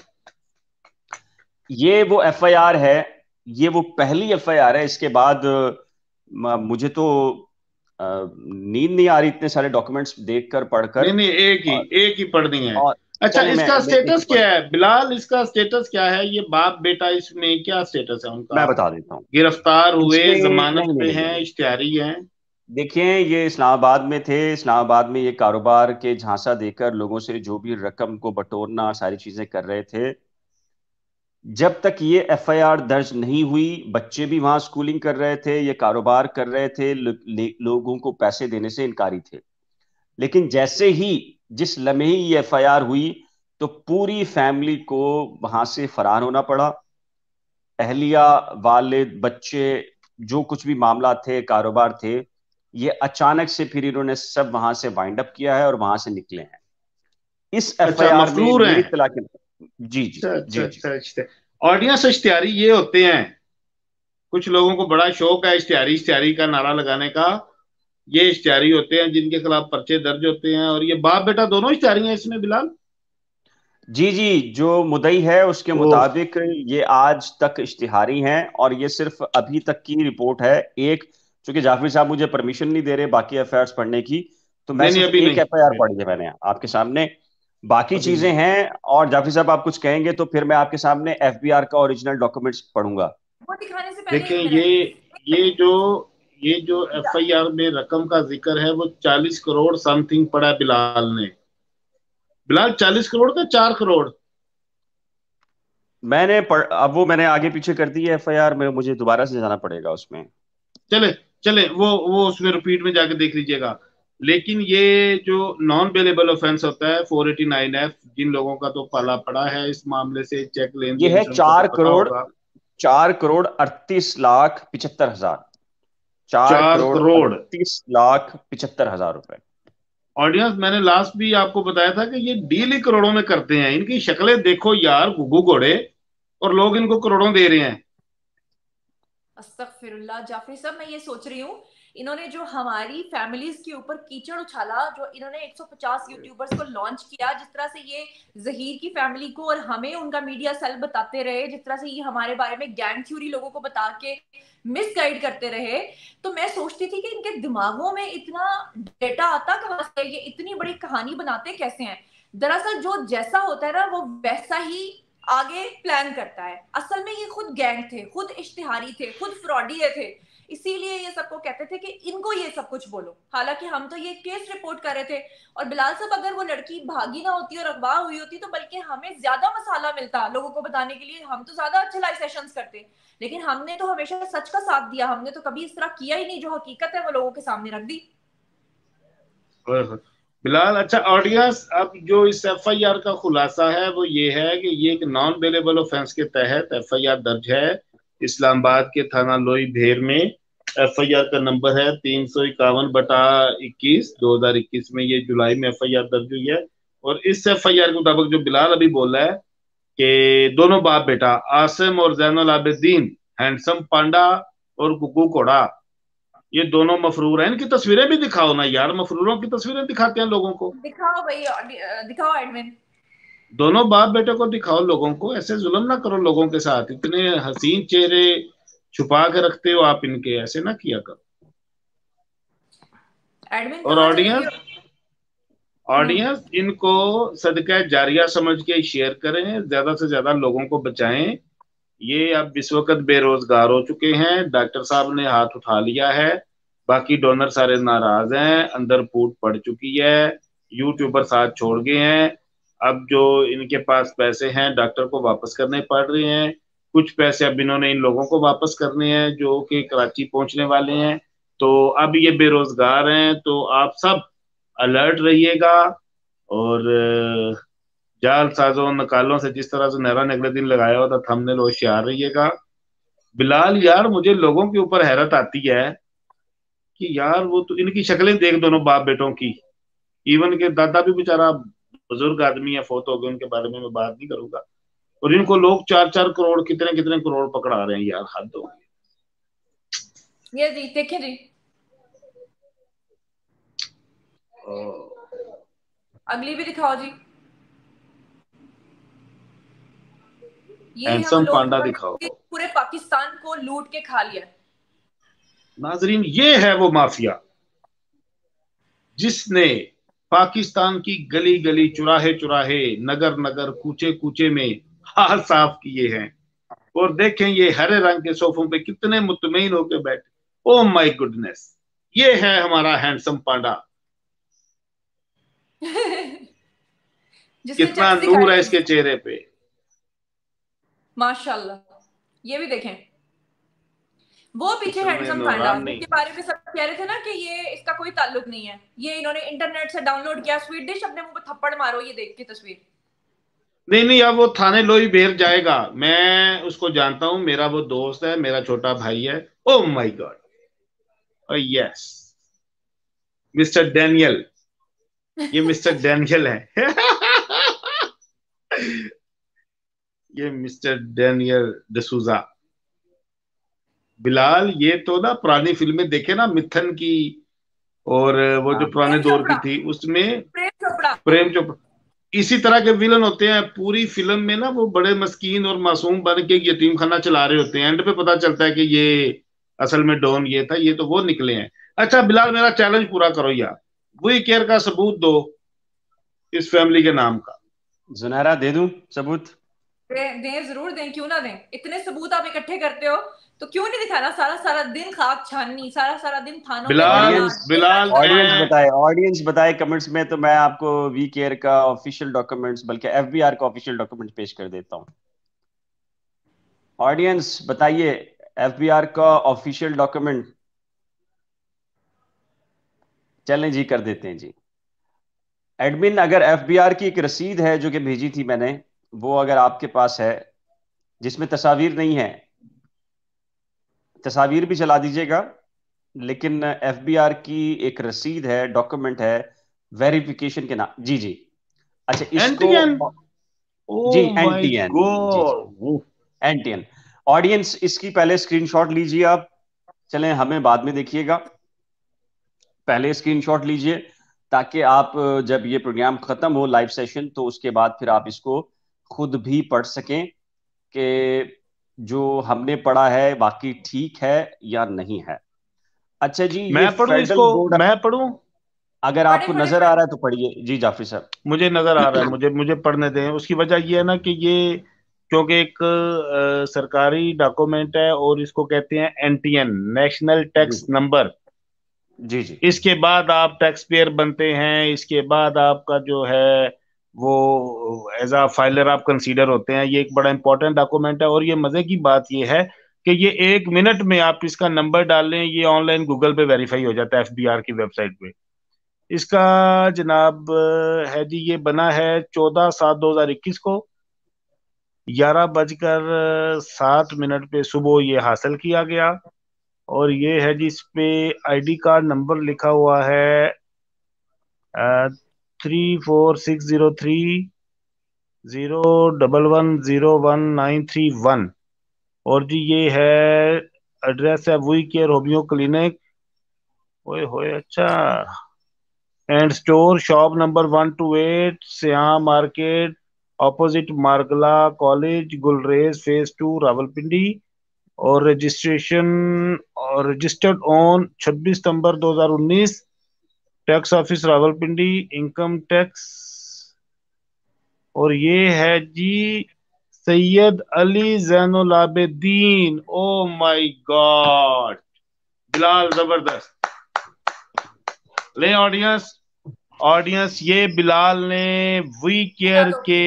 ये वो एफआईआर है, ये वो पहली एफआईआर है। इसके बाद मुझे तो नींद नहीं आ रही इतने सारे डॉक्यूमेंट्स देखकर नहीं पढ़कर। नहीं, और एक ही पढ़नी है। और अच्छा, चले इसका मैं एक स्टेटस ही पढ़, क्या है बिलाल? इसका स्टेटस क्या है? ये बाप बेटा, इसमें क्या स्टेटस है उनका? मैं बता देता हूँ। गिरफ्तार हुए, इसमें जमानत नहीं नहीं पे नहीं नहीं हैं, नहीं। इश्तिहारी हैं? देखिए, ये इस्लामाबाद में थे। इस्लामाबाद में ये कारोबार के झांसा देकर लोगों से जो भी रकम को बटोरना, सारी चीजें कर रहे थे। जब तक ये एफआईआर दर्ज नहीं हुई, बच्चे भी वहां स्कूलिंग कर रहे थे, ये कारोबार कर रहे थे, लोगों को पैसे देने से इनकारी थे। लेकिन जैसे ही, जिस लम्हे ही ये एफआईआर हुई, तो पूरी फैमिली को वहां से फरार होना पड़ा। अहलिया, वालिद, बच्चे, जो कुछ भी मामला थे, कारोबार थे, ये अचानक से फिर इन्होंने सब वहां से वाइंड अप किया है और वहां से निकले हैं। इस अच्छा, एफआईआर में मफरूर मेरी हैं। इत्तला के, जी जी अच्छा अच्छा जी जी। अच्छा, ऑडियंस इश्तिहारी ये होते हैं। कुछ लोगों को बड़ा शौक है इश्तिहारी इश्तिहारी का नारा लगाने का। ये इश्तिहारी होते हैं जिनके खिलाफ पर्चे दर्ज होते हैं, और ये बाप बेटा दोनों इश्तिहारी हैं इसमें बिलाल। जी जी, जो मुदई है उसके ओह, मुताबिक ये आज तक इश्तिहारी हैं, और ये सिर्फ अभी तक की रिपोर्ट है। एक, चूंकि जाफरी साहब मुझे परमिशन नहीं दे रहे बाकी एफआईआर पढ़ने की, तो मैं नहीं नहीं, सिर्फ अभी एक एफआईआर नहीं, पढ़ी है मैंने आपके सामने। बाकी अभी नहीं। चीजें हैं, और जाफरी साहब आप कुछ कहेंगे तो फिर मैं आपके सामने एफबीआर का ओरिजिनल डॉक्यूमेंट्स पढ़ूंगा। वो दिखाने से पहले देखें, एक ये मिनट, एक ये सेकंड। जो ये जो एफआईआर में रकम का जिक्र है वो 40 करोड़ समथिंग पड़ा है बिलाल ने। बिलाल, 40 करोड़ का 4 करोड़? अब वो मैंने आगे पीछे कर दी है एफआईआर में, मुझे दोबारा से जाना पड़ेगा उसमें। चले चले, वो उसमें रिपीट में जाके देख लीजिएगा। लेकिन ये जो नॉन बेलेबल ऑफेंस होता है 489F, जिन लोगों का तो पाला पड़ा है इस मामले से, चेक लेन ये देन है से उनको तो चार पता करोड़ होगा। 4,38,75,000, चार चार करोड़ करोड़ 38,75,000 रुपए। ऑडियंस, मैंने लास्ट भी आपको बताया था कि ये डील ही करोड़ों में करते हैं। इनकी शक्लें देखो यार, गुग्गू घोड़े, और लोग इनको करोड़ों दे रहे हैं। अस्तगफिरुल्लाह जाफरी साहब, मैं ये सोच रही हूँ, इन्होंने जो हमारी फैमिलीज के ऊपर कीचड़ उछाला, जो इन्होंने 150 यूट्यूबर्स को लॉन्च किया, जिस तरह से ये जहीर की फैमिली को और हमें उनका मीडिया सेल बताते रहे, जिस तरह से ये हमारे बारे में गैंग थ्योरी लोगों को बता के मिसगाइड करते रहे, तो मैं सोचती थी कि इनके दिमागों में इतना डेटा आता कहां से, ये इतनी बड़ी कहानी बनाते कैसे हैं। दरअसल जो जैसा होता है ना, वो वैसा ही आगे प्लान करता है। असल में ये खुद गैंग थे, खुद इश्तिहारी थे, खुद फ्रॉडिये थे। इसीलिए ये सबको कहते थे कि इनको ये सब कुछ बोलो। हालांकि हम तो ये केस रिपोर्ट कर रहे थे, और बिलाल साहब, अगर वो लड़की भागी ना होती और अगवा हुई होती तो बल्कि हमें ज्यादा मसाला मिलता लोगों को बताने के लिए, हम तो ज्यादा अच्छे लाइव सेशंस करते। लेकिन हमने तो हमेशा सच का साथ दिया, हमने तो कभी इस तरह किया ही नहीं, जो हकीकत है वो लोगों के सामने रख दी। बिलाल, अच्छा ऑडियंस, अब जो इस एफआईआर का खुलासा है वो ये है कि ये एक नॉन बेलेबल ऑफेंस के तहत एफआईआर दर्ज है इस्लामाबाद के थाना लोई भेर में। एफआईआर का नंबर है 351/21, 2021 में, ये जुलाई में एफआईआर दर्ज हुई है। और इस एफआईआर के मुताबिक जो बिलाल अभी बोला है कि दोनों बाप बेटा आसिम और जैनुल आबिदीन, हैंडसम पांडा और गुग्गू कोड़ा, ये दोनों मफरूर हैं। इनकी तस्वीरें भी दिखाओ ना यार, मफरूरों की तस्वीरें दिखाते हैं लोगों को। दिखाओ भाई, दिखाओ एडमिन। दोनों बाप बेटे को दिखाओ लोगों को, ऐसे जुल्म ना करो लोगों के साथ। इतने हसीन चेहरे छुपा के रखते हो आप इनके, ऐसे ना किया करो। एडमिन और कहाँ चले गए? ऑडियंस इनको सदका जारिया समझ के शेयर करें, ज्यादा से ज्यादा लोगों को बचाएं। ये अब इस वक्त बेरोजगार हो चुके हैं, डॉक्टर साहब ने हाथ उठा लिया है, बाकी डोनर सारे नाराज हैं, अंदर फूट पड़ चुकी है, यूट्यूबर साथ छोड़ गए हैं। अब जो इनके पास पैसे हैं डॉक्टर को वापस करने पड़ रहे हैं, कुछ पैसे अब इन्होंने इन लोगों को वापस करने हैं जो कि कराची पहुंचने वाले हैं। तो अब ये बेरोजगार हैं, तो आप सब अलर्ट रहिएगा। और जाल साजों नकालों से जिस तरह से नहरा ने अगले दिन लगाया हुआ था थंबनेल, होशियार रहिएगा। बिलाल यार, मुझे लोगों के ऊपर हैरत आती है कि यार वो तो इनकी शक्लें देख, दोनों बाप बेटों की। इवन के दादा भी बेचारा बुजुर्ग आदमी है, फोत हो गए, उनके बारे में मैं बात नहीं करूंगा। और इनको लोग 4-4 करोड़, कितने कितने करोड़ पकड़ा रहे हैं यार, हद हो गई। ये जी देखें जी, अगली भी दिखाओ जी। ये है वो हैंडसम लोग पांडा जिन्होंने दिखाओ। पूरे पाकिस्तान को लूट के खा लिया। नाजरीन, ये है वो माफिया जिसने पाकिस्तान की गली गली, चुराहे चुराहे, नगर नगर, कूचे कूचे में हाथ साफ किए हैं। और देखें ये हरे रंग के सोफों पे कितने मुतमईन होकर बैठे। ओ माय गुडनेस, ये है हमारा हैंडसम पांडा। जिसने कितना चेक्स नूर दिखाए है थे। इसके चेहरे पे। माशाल्लाह, ये भी देखें। वो पीछे हुस्न हैंडसम पांडा नूरानी। जिनके बारे में सब कह रहे थे ना कि ये इसका कोई ताल्लुक नहीं है, ये इन्होंने इंटरनेट से डाउनलोड किया। स्वीट डिश अपने मुंह पे थप्पड़ मारो ये देख के तस्वीर। नहीं नहीं, अब वो थाने लोई बेर जाएगा, मैं उसको जानता हूं, मेरा वो दोस्त है, मेरा छोटा भाई है। Oh my god, yes, mister Daniel, ये मिस्टर डैनियल है। ये मिस्टर डैनियल डिसूजा। बिलाल, ये तो ना पुरानी फिल्में देखे ना, मिथन की, और वो जो हाँ। पुराने प्रेम दौर की चोपड़ा। थी उसमें प्रेम चोपड़ा। प्रेम चोपड़ा, इसी तरह के विलन होते हैं पूरी फिल्म में ना। वो बड़े मस्कीन और मासूम बन के यतीम खाना चला रहे होते हैं, एंड पे पता चलता है कि ये असल में डॉन ये था, ये तो वो निकले हैं। अच्छा बिलाल, मेरा चैलेंज पूरा करो यार, वही केयर का सबूत दो इस फैमिली के नाम का। जुनैरा, दे दूं सबूत? दें जरूर दें, क्यों ना दें। इतने सबूत आप इकट्ठे करते हो तो क्यों नहीं दिखाना। सारा सारा दिन खाक छाननी, सारा सारा दिन थानों में बिलाल, जाना, ऑडियंस बिलाल मैं ऑडियंस बताए कमेंट्स में, तो मैं आपको वी केयर का ऑफिशियल डॉक्यूमेंट्स, बल्कि एफबीआर का ऑफिशियल डॉक्यूमेंट पेश कर देता हूं। ऑडियंस बताइए, एफबीआर का ऑफिशियल डॉक्यूमेंट चैलेंज ही कर देते हैं जी। एडमिन, अगर एफबीआर की एक रसीद है जो कि भेजी थी मैंने, वो अगर आपके पास है, जिसमें तस्वीर नहीं है, तस्वीर भी चला दीजिएगा, लेकिन एफबीआर की एक रसीद है, डॉक्यूमेंट है, वेरिफिकेशन के नाम। जी जी। अच्छा, इसको एंटियन। ओ जी माय एनटीएन, जी जी गॉड। एनटीएन। ऑडियंस, इसकी पहले स्क्रीनशॉट लीजिए आप। चलें, हमें बाद में देखिएगा, पहले स्क्रीनशॉट लीजिए, ताकि आप जब ये प्रोग्राम खत्म हो लाइव सेशन, तो उसके बाद फिर आप इसको खुद भी पढ़ सकें कि जो हमने पढ़ा है बाकी ठीक है या नहीं है। अच्छा जी, ये मैं पढ़ूं फेडरल इसको, बोर्ड, मैं पढ़ूं? अगर पढ़े आपको पढ़े नजर आ पढ़े। रहा है तो पढ़िए जी जाफरी साहब। मुझे नजर आ रहा है, मुझे मुझे पढ़ने दें। उसकी वजह यह है ना कि ये क्योंकि एक सरकारी डॉक्यूमेंट है, और इसको कहते हैं एनटीएन, नेशनल जी टैक्स नंबर। जी जी इसके बाद आप टैक्स पेयर बनते हैं, इसके बाद आपका जो है वो एज अ फाइलर आप कंसीडर होते हैं। ये एक बड़ा इंपॉर्टेंट डॉक्यूमेंट है। और ये मजे की बात ये है कि ये 1 मिनट में आप इसका नंबर डाल लें, ये ऑनलाइन गूगल पे वेरीफाई हो जाता है, एफबीआर की वेबसाइट पे। इसका जनाब है जी, ये बना है 14/7/2021 को 11:07 पे सुबह ये हासिल किया गया। और ये है जी, इस पे आईडी कार्ड नंबर लिखा हुआ है 34603011101931। और जी ये है, एड्रेस है वी केयर होम्यो क्लिनिक, ओए होए, अच्छा, and store shop number 128 Shyam market, opposite Margalla college, Gulrez, phase 2, Rawalpindi. और रजिस्ट्रेशन और रजिस्टर्ड ऑन 26 सितंबर 2019, tax office Rawalpindi, income tax. और ये है जी Syed Ali Zainul Abideen. Oh my god, Bilal जबरदस्त। ले ऑडियंस, ये बिलाल ने वी दिखा केयर दो। के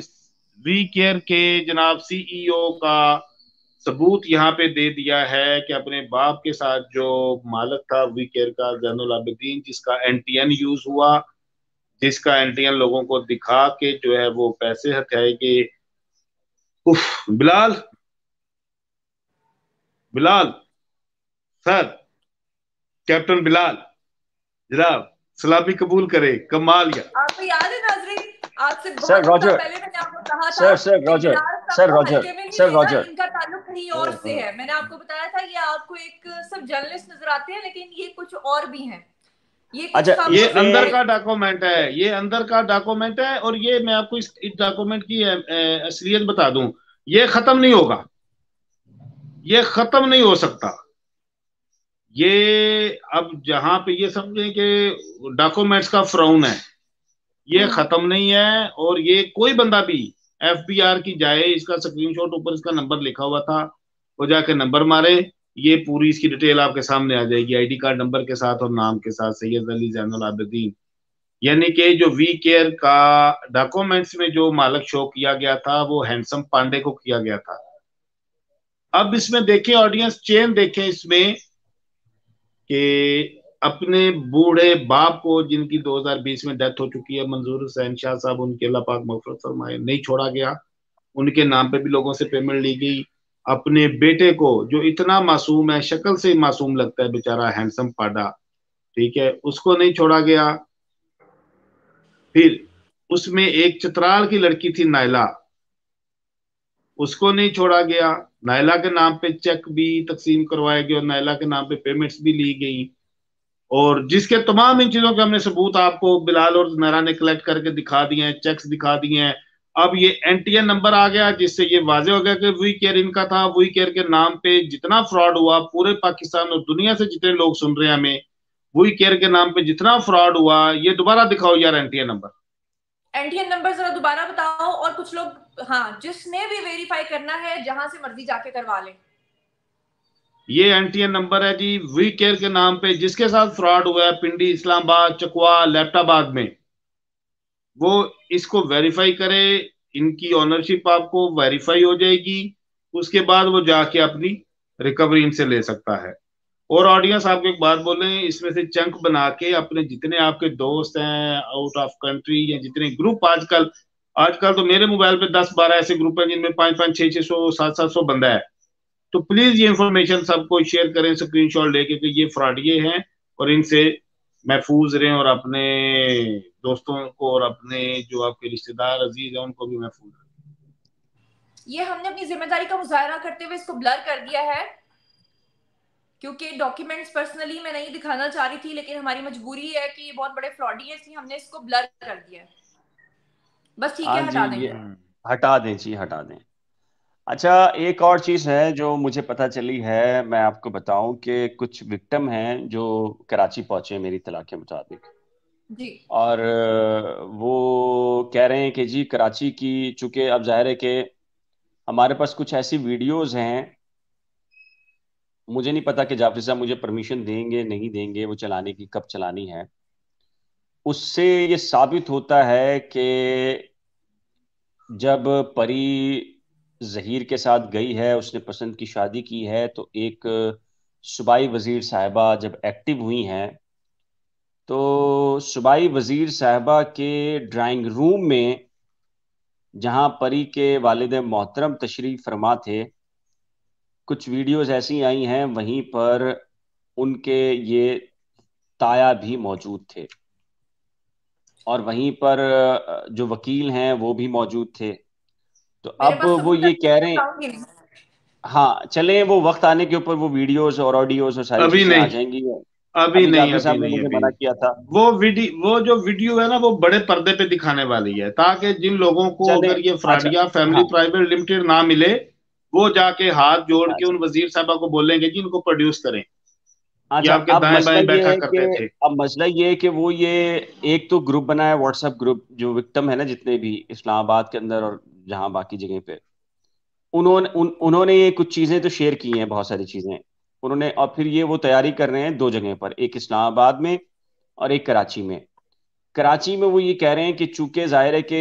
जनाब सीईओ का सबूत यहाँ पे दे दिया है कि अपने बाप के साथ जो मालिक था वी केयर का, जैनुल आबिदीन, जिसका एनटीएन यूज हुआ, जिसका एनटीएन लोगों को दिखा के जो है वो पैसे हथियाएंगे। उफ, बिलाल, बिलाल सर, कैप्टन बिलाल जनाब, सलामी कबूल करे, कमाल या। आपको याद है नाजरीन, आज से सर बहुत हफ्ता रॉजर, पहले मैंने आपको कहा था सर कि रॉजर, बिलाल साहब सर को रॉजर, हल्के में नहीं सर लेना, रॉजर। इनका ताल्लुक कहीं और से है। मैंने आपको बताया था ये आपको एक सब जर्नलिस्ट नजर आते हैं, लेकिन ये कुछ और भी हैं, ये कुछ अच्छा ये खामोश अंदर इसमें, का डॉक्यूमेंट है, ये अंदर का डॉक्यूमेंट है। और ये मैं आपको इस डॉक्यूमेंट की असलियत बता दूं, ये खत्म नहीं होगा, ये खत्म नहीं हो सकता। ये अब जहां पे ये समझें कि डॉक्यूमेंट्स का फ्राउन है, ये खत्म नहीं है। और ये कोई बंदा भी एफबीआर की जाए, इसका स्क्रीनशॉट ऊपर इसका नंबर लिखा हुआ था, वो जाके नंबर मारे, ये पूरी इसकी डिटेल आपके सामने आ जाएगी, आईडी कार्ड नंबर के साथ और नाम के साथ, सैयद अली जैनुल आबिदीन। यानी कि जो वी केयर का डॉक्यूमेंट्स में जो मालिक शो किया गया था वो हैंडसम पांडे को किया गया था। अब इसमें देखें ऑडियंस, चेन देखें इसमें कि अपने बूढ़े बाप को, जिनकी 2020 में डेथ हो चुकी है, मंजूर हुसैन शाह साहब, उनके अल्लाह पाक मगफिरत फरमाए, नहीं छोड़ा गया। उनके नाम पे भी लोगों से पेमेंट ली गई। अपने बेटे को, जो इतना मासूम है, शक्ल से ही मासूम लगता है बेचारा, हैंडसम पाडा, ठीक है, उसको नहीं छोड़ा गया। फिर उसमें एक चित्राल की लड़की थी नायला, उसको नहीं छोड़ा गया। नायला के नाम पे चेक भी तकसीम करवाए गए और नायला के नाम पे पेमेंट्स भी ली गई। और जिसके तमाम इन चीजों के हमने सबूत आपको बिलाल और नायरा ने कलेक्ट करके दिखा दिए हैं, चेक्स दिखा दिए हैं। अब ये एनटीएन नंबर आ गया, जिससे ये वाजे हो गया कि वी केयर इनका था। वी केयर के नाम पे जितना फ्रॉड हुआ पूरे पाकिस्तान और दुनिया से, जितने लोग सुन रहे हैं हमें, वी केयर के नाम पे जितना फ्रॉड हुआ, ये दोबारा दिखाओ यार एनटीएन नंबर। एनटीएन नंबर जरा दोबारा बताओ। और कुछ लोग, हाँ, जिसने भी वेरीफाई करना है जहां से मर्जी जाके करवा ले। ये एनटीएन नंबर है जी, वी केयर के नाम पे जिसके साथ फ्रॉड हुआ है, पिंडी, इस्लामाबाद, चकवा, लैपटाबाद में, वो इसको वेरीफाई करे। इनकी ओनरशिप आपको वेरीफाई हो जाएगी, उसके बाद वो जाके अपनी रिकवरी इनसे ले सकता है। और ऑडियंस, आपको एक बात बोलें, इसमें से चंक बना के अपने जितने आपके दोस्त हैं आउट ऑफ कंट्री, या जितने ग्रुप, आजकल आजकल तो मेरे मोबाइल पे 10-12 ऐसे ग्रुप हैं जिनमें 500-500, 600, 700 बंदा है। तो प्लीज ये इंफॉर्मेशन सबको शेयर करें स्क्रीनशॉट लेके कि ये फ्रॉडिये हैं, और इनसे महफूज रहें, और अपने दोस्तों को और अपने जो आपके रिश्तेदार अजीज हैं उनको भी महफूज रखें। ये हमने अपनी जिम्मेदारी का मुजाहरा करते हुए इसको ब्लर कर दिया है, क्योंकि डॉक्यूमेंट्स पर्सनली मैं नहीं दिखाना चाह रही थी, लेकिन हमारी मजबूरी है कि ये बहुत बड़े फ्रॉडी है, इसलिए हमने इसको ब्लर कर दिया है। बस ठीक हाँ है, जी, हटा दें। ये हटा दें जी, हटा दें। अच्छा, एक और चीज़ है जो मुझे पता चली है, मैं आपको बताऊं कि कुछ विक्टिम हैं जो कराची पहुंचे मेरी इत्तला के मुताबिक। जी। और वो कह रहे हैं कि जी कराची की, चूंकि अब जाहिर है कि हमारे पास कुछ ऐसी वीडियोस हैं, मुझे नहीं पता कि जाफरी साहब मुझे परमिशन देंगे नहीं देंगे वो चलाने की, कब चलानी है। उससे ये साबित होता है कि जब परी जहीर के साथ गई है, उसने पसंद की शादी की है, तो एक सूबाई वजीर साहिबा जब एक्टिव हुई हैं, तो सूबाई वजीर साहबा के ड्राइंग रूम में जहां परी के वालिद मोहतरम तशरीफ फरमा थे, कुछ वीडियोस ऐसी आई हैं वहीं पर उनके ये ताया भी मौजूद थे, और वहीं पर जो वकील हैं वो भी मौजूद थे। तो मेरे अब पास वो सबूत है, ये कह रहे हैं, बताऊंगी नहीं। हाँ चले वो वक्त आने के ऊपर वो वीडियोस और ऑडियोस और सारी अभी चीजें आ नहीं, जाएंगी। अभी अभी नहीं, जाफर अभी साहब ने नहीं, मुझे अभी मना नहीं। किया था। वो जो वीडियो है ना, वो बड़े पर्दे पे दिखाने वाली है, ताकि जिन लोगों को चले, अगर ये अच्छा, फ्राडिया फैमिली हाँ, प्राइवेट लिमिटेड ना मिले, वो जाके हाथ जोड़ के अच्छा, उन वजीर साहबा को बोलेंगे जी इनको प्रोड्यूस करें। ये अच्छा। आपके अब दाएं मसला बाएं ये बैठा है कि करते थे। वो ये एक तो ग्रुप बनाया, व्हाट्सएप ग्रुप, जो विक्टिम है ना जितने भी इस्लामाबाद के अंदर और जहां बाकी जगह पे, उन्होंने ये कुछ चीजें तो शेयर की हैं, बहुत सारी चीजें उन्होंने, और फिर ये वो तैयारी कर रहे हैं दो जगह पर, एक इस्लामाबाद में और एक कराची में। कराची में वो ये कह रहे हैं कि चूंकि जाहिर है कि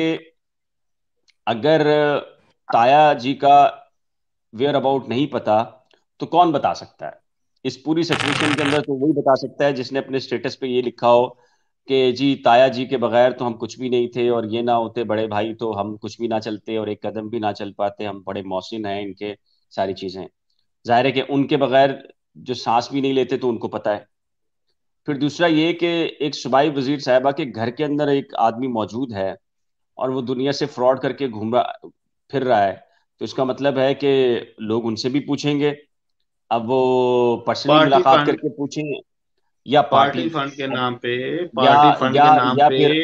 अगर ताया जी का वेयर अबाउट नहीं पता तो कौन बता सकता है इस पूरी सिचुएशन के अंदर? तो वही बता सकता है जिसने अपने स्टेटस पे ये लिखा हो कि जी ताया जी के बगैर तो हम कुछ भी नहीं थे, और ये ना होते बड़े भाई तो हम कुछ भी ना चलते और एक कदम भी ना चल पाते, हम बड़े मोहसिन हैं इनके, सारी चीजें। जाहिर है कि उनके बगैर जो सांस भी नहीं लेते तो उनको पता है। फिर दूसरा ये कि एक सूबाई वजीर साहबा के घर के अंदर एक आदमी मौजूद है और वो दुनिया से फ्रॉड करके घूम रहा फिर रहा है, तो इसका मतलब है कि लोग उनसे भी पूछेंगे। अब वो पर्सनली पार्टी मुलाकात फंड, करके पूछें, या पार्टी, पार्टी फंड के नाम पे, या पार्टी फंड या के नाम या पे। फिर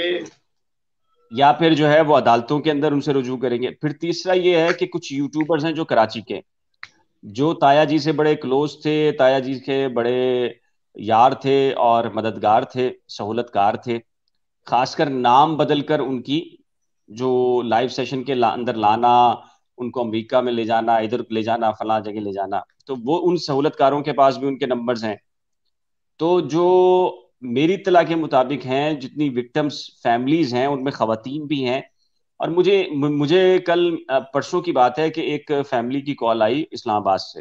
या फिर जो है वो अदालतों के अंदर उनसे रुजू करेंगे। फिर तीसरा ये है कि कुछ यूट्यूबर्स हैं जो कराची के, जो ताया जी से बड़े क्लोज थे, ताया जी के बड़े यार थे और मददगार थे, सहूलतकार थे, खासकर नाम बदलकर उनकी जो लाइव सेशन के अंदर लाना, उनको अमेरिका में ले जाना, इधर ले जाना, फला जगह ले जाना, तो वो उन सहूलतकारों के पास भी उनके नंबर्स हैं। तो जो मेरी इत्तला के मुताबिक हैं, जितनी विक्टिम्स फैमिलीज हैं उनमें खवातीन भी हैं। और मुझे कल परसों की बात है कि एक फैमिली की कॉल आई इस्लामाबाद से,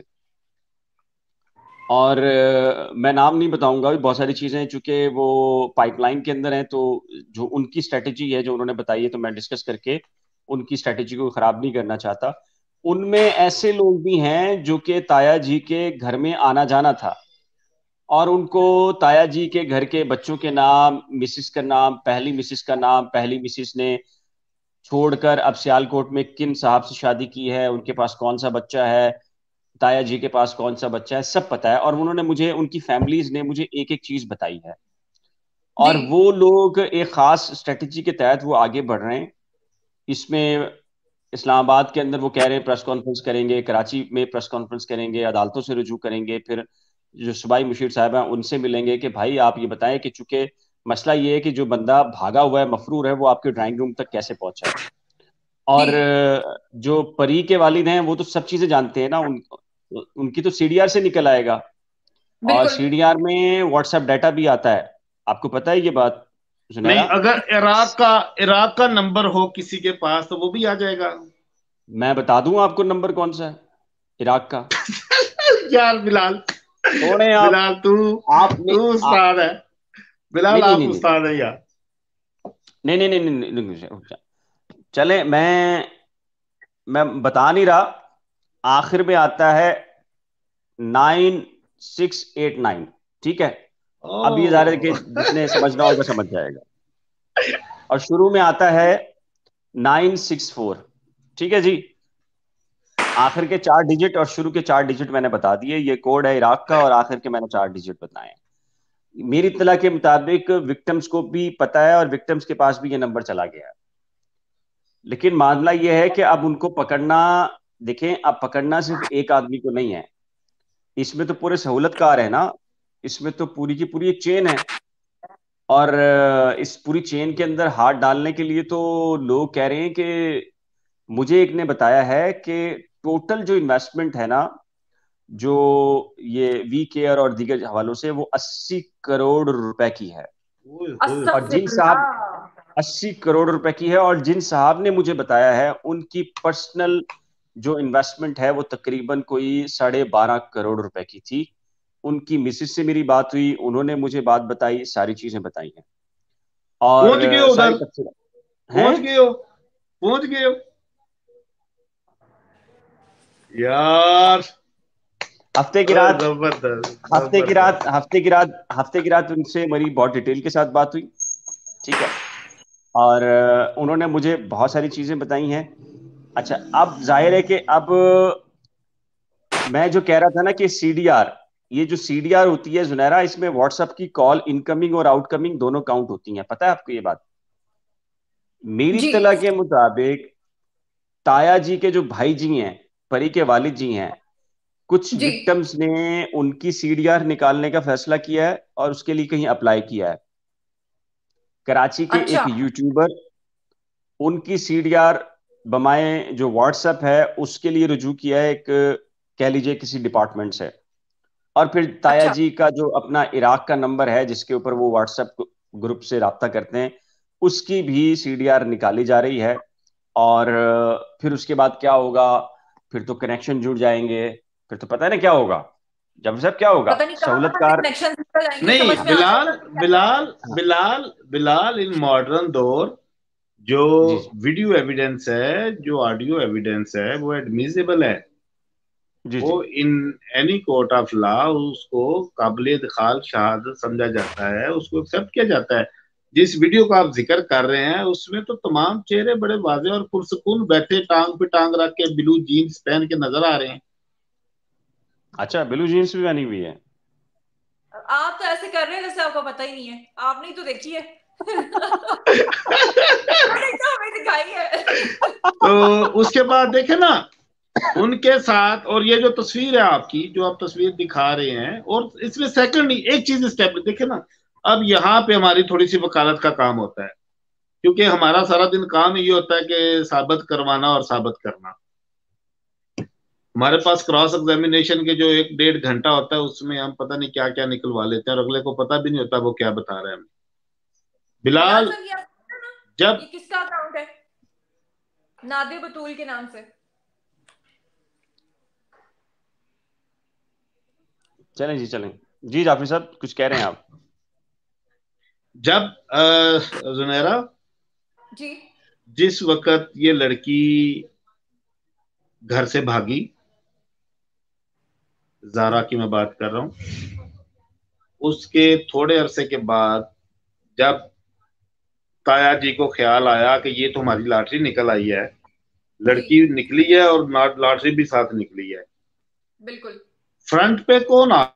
और मैं नाम नहीं बताऊंगा, भी बहुत सारी चीजें हैं चूंकि वो पाइपलाइन के अंदर हैं, तो जो उनकी स्ट्रेटेजी है जो उन्होंने बताई है तो मैं डिस्कस करके उनकी स्ट्रेटेजी को खराब नहीं करना चाहता। उनमें ऐसे लोग भी हैं जो कि ताया जी के घर में आना जाना था, और उनको ताया जी के घर के बच्चों के नाम, मिसिस का नाम, पहली मिसिस का नाम, पहली मिसिस ने छोड़कर अब सियालकोट में किन साहब से शादी की है, उनके पास कौन सा बच्चा है, ताया जी के पास कौन सा बच्चा है, सब पता है। और उन्होंने मुझे, उनकी फैमिलीज ने मुझे एक एक चीज बताई है, जी। और वो लोग एक खास स्ट्रेटेजी के तहत वो आगे बढ़ रहे हैं इसमें। इस्लामाबाद के अंदर वो कह रहे हैं प्रेस कॉन्फ्रेंस करेंगे, कराची में प्रेस कॉन्फ्रेंस करेंगे, अदालतों से रुजू करेंगे, फिर जो सूबाई मुशीर साहब हैं उनसे मिलेंगे कि भाई आप ये बताएं कि चूंकि मसला ये है कि जो बंदा भागा हुआ है, मफरूर है, वो आपके ड्राइंग रूम तक कैसे पहुंचा है। जी और जो परी के वालिद हैं वो तो सब चीजें जानते हैं ना, उनकी तो सीडीआर से निकल आएगा, और बिल्कुल। सीडीआर में व्हाट्सएप डाटा भी आता है, आपको पता है ये बात नहीं, सुनहरा? अगर इराक का नंबर हो किसी के पास तो वो भी आ जाएगा। मैं बता दूं आपको नंबर कौन सा है इराक का? यार बिलाल, थोड़े आप बिलाल तू आपने तू उस्ताद है। नहीं बिलाल नहीं आप नहीं नहीं उस्ताद है यार। नहीं नहीं नहीं नहीं नहीं, नहीं, नहीं, रुक जा। चले, मैं बता नहीं रहा, आखिर में आता है 9689, ठीक है? अब ये ज़ाहिर है कि ओ जिसने समझना होगा समझ जाएगा। और शुरू में आता है 964, ठीक है जी? आखिर के 4 डिजिट और शुरू के 4 डिजिट मैंने बता दिए, ये कोड है इराक का, और आखिर के मैंने 4 डिजिट बताए हैं। मेरी इत्तला के मुताबिक विक्टिम्स को भी पता है और विक्टिम्स के पास भी ये नंबर चला गया है, लेकिन मामला ये है कि अब उनको पकड़ना, देखें अब पकड़ना सिर्फ एक आदमी को नहीं है, इसमें तो पूरे सहूलतकार है ना, इसमें तो पूरी की पूरी एक चेन है। और इस पूरी चेन के अंदर हाथ डालने के लिए तो लोग कह रहे हैं कि, मुझे एक ने बताया है कि टोटल जो इन्वेस्टमेंट है ना, जो ये वी केयर और दीगर हवालों से, वो 80 करोड़ रुपए की है। ओए होए। और जिन साहब, अस्तगफिरुल्लाह। 80 करोड़ रुपए की है, और जिन साहब ने मुझे बताया है उनकी पर्सनल जो इन्वेस्टमेंट है वो तकरीबन कोई 12.5 करोड़ रुपए की थी, उनकी मिसेज से मेरी बात हुई, उन्होंने मुझे बात बताई, सारी चीजें बताई हैं और पहुंच गए हो सारी उधर, तफसीलात हैं। पहुंच गए हो, पहुंच गए हो यार। हफ्ते की रात जबरदस्त हफ्ते की रात जबरदस्त। हफ्ते की रात उनसे मेरी बहुत डिटेल के साथ बात हुई। ठीक है। और उन्होंने मुझे बहुत सारी चीजें बताई हैं। अच्छा, अब जाहिर है कि अब मैं जो कह रहा था ना कि सीडीआर, ये जो सीडीआर होती है जुनैरा, इसमें व्हाट्सएप की कॉल इनकमिंग और आउटकमिंग दोनों काउंट होती हैं। पता है आपको ये बात? मेरी जी तला के मुताबिक ताया जी के जो भाई जी हैं, परी के वालिद जी हैं, कुछ जी। विक्टिम्स ने उनकी सीडीआर निकालने का फैसला किया है और उसके लिए कहीं अप्लाई किया है। कराची के एक अच्छा यूट्यूबर उनकी सीडीआर बमाए जो व्हाट्सएप है उसके लिए रुजू किया है, एक कह लीजिए किसी डिपार्टमेंट से। और फिर ताया अच्छा जी का जो अपना इराक का नंबर है जिसके ऊपर वो व्हाट्सएप ग्रुप से राब्ता करते हैं, उसकी भी सीडीआर निकाली जा रही है। और फिर उसके बाद क्या होगा? फिर तो कनेक्शन जुड़ जाएंगे। फिर तो पता है ना क्या होगा जब सब क्या होगा, पता नहीं कहाँ कहाँ से सहूलतकार। कनेक्शन निकल जाएंगे, नहीं समझ में आ बिलाल, जाएगा कि क्या क्या। बिलाल, हाँ, बिलाल, बिलाल, इन मॉडर्न दौर जो जी जी वीडियो एविडेंस है, जो ऑडियो एविडेंस है, वो एडमिसिबल है। जी वो जी। In any court of law उसको काबिल दखाल शहादत समझा जाता है, उसको एक्सेप्ट किया जाता है। जिस वीडियो का आप जिक्र कर रहे हैं उसमें तो तमाम चेहरे बड़े वाजे और पुरसकून बैठे टांग पे टांग रख के ब्लू जीन्स पहन के नजर आ रहे हैं। अच्छा, ब्लू जीन्स भी बनी हुई है? आप तो ऐसे कर रहे हैं जैसे आपको पता ही नहीं है, आपने ही तो देखी है। मैंने तो हमें दिखाई है। तो उसके बाद देखे ना उनके साथ, और ये जो तस्वीर है आपकी, जो आप तस्वीर दिखा रहे हैं, और इसमें सेकंड नहीं, एक चीज स्टेप देखे ना। अब यहाँ पे हमारी थोड़ी सी वकालत का काम होता है, क्योंकि हमारा सारा दिन काम ये होता है कि साबित करवाना और साबित करना। हमारे पास क्रॉस एग्जामिनेशन के जो 1-1.5 घंटा होता है, उसमें हम पता नहीं क्या क्या निकलवा लेते हैं और अगले को पता भी नहीं होता वो क्या बता रहे हैं हमें। बिलाल बिलाल, सर, ये आप देखते हैं ना, जब ये किसका अकाउंट है? नादे बतूल के नाम से। चलें जी, चलें जी। जाफरी साहब कुछ कह रहे हैं आप? जब जुनैरा, जी जिस वक्त ये लड़की घर से भागी, जारा की मैं बात कर रहा हूँ, उसके थोड़े अरसे के बाद जब ताया जी को ख्याल आया कि ये तो हमारी लॉटरी निकल आई है, जी लड़की निकली है और लॉटरी भी साथ निकली है, बिल्कुल। फ्रंट पे कौन आ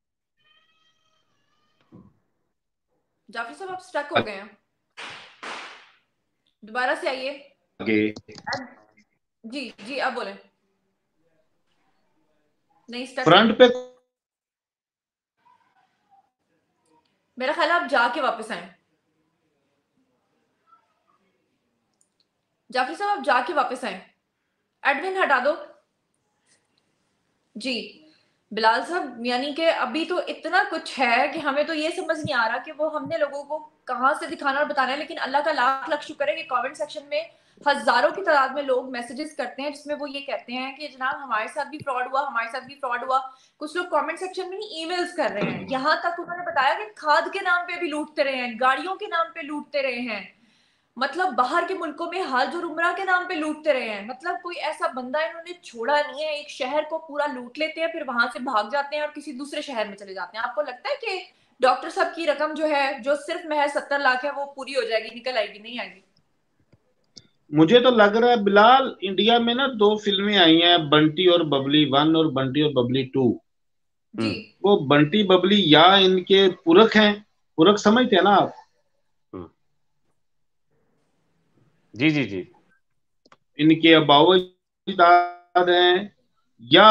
जाफरी साहब आप स्टक हो गए हैं, दोबारा से आइए। आगे? जी जी अब बोले। नहीं, स्टक है। फ्रंट पे मेरा ख्याल है आप जाके वापस आए। जाफरी साहब आप जाके वापस आए, एडमिन हटा दो। जी बिलाल साहब, यानी कि अभी तो इतना कुछ है कि हमें तो ये समझ नहीं आ रहा कि वो हमने लोगों को कहाँ से दिखाना और बताना है। लेकिन अल्लाह का लाख लाख शुक्र है कि कमेंट सेक्शन में हजारों की तादाद में लोग मैसेजेस करते हैं जिसमें वो ये कहते हैं कि जनाब हमारे साथ भी फ्रॉड हुआ, हमारे साथ भी फ्रॉड हुआ। कुछ लोग कमेंट सेक्शन में ही ईमेल्स कर रहे हैं, यहाँ तक उन्होंने बताया कि खाद के नाम पे भी लूटते रहे हैं, गाड़ियों के नाम पे लूटते रहे हैं, मतलब बाहर के मुल्कों में हज और उम्रा के नाम पे लूटते रहे हैं। मतलब कोई ऐसा बंदा इन्होंने छोड़ा नहीं है। एक शहर को पूरा लूट लेते हैं, फिर वहां से भाग जाते हैं और किसी दूसरे शहर में चले जाते हैं। आपको लगता है कि डॉक्टर साहब की रकम जो है, जो सिर्फ महज 70 लाख है, वो पूरी हो जाएगी, निकल आएगी? नहीं आएगी। मुझे तो लग रहा है बिलाल, इंडिया में ना 2 फिल्में आई हैं, बंटी और बबली 1 और बंटी और बबली 2। जी वो बंटी बबली या इनके पूरक हैं, पूरक समझते हैं ना आप? हम्म, जी जी जी। इनके अबावजाद हैं, या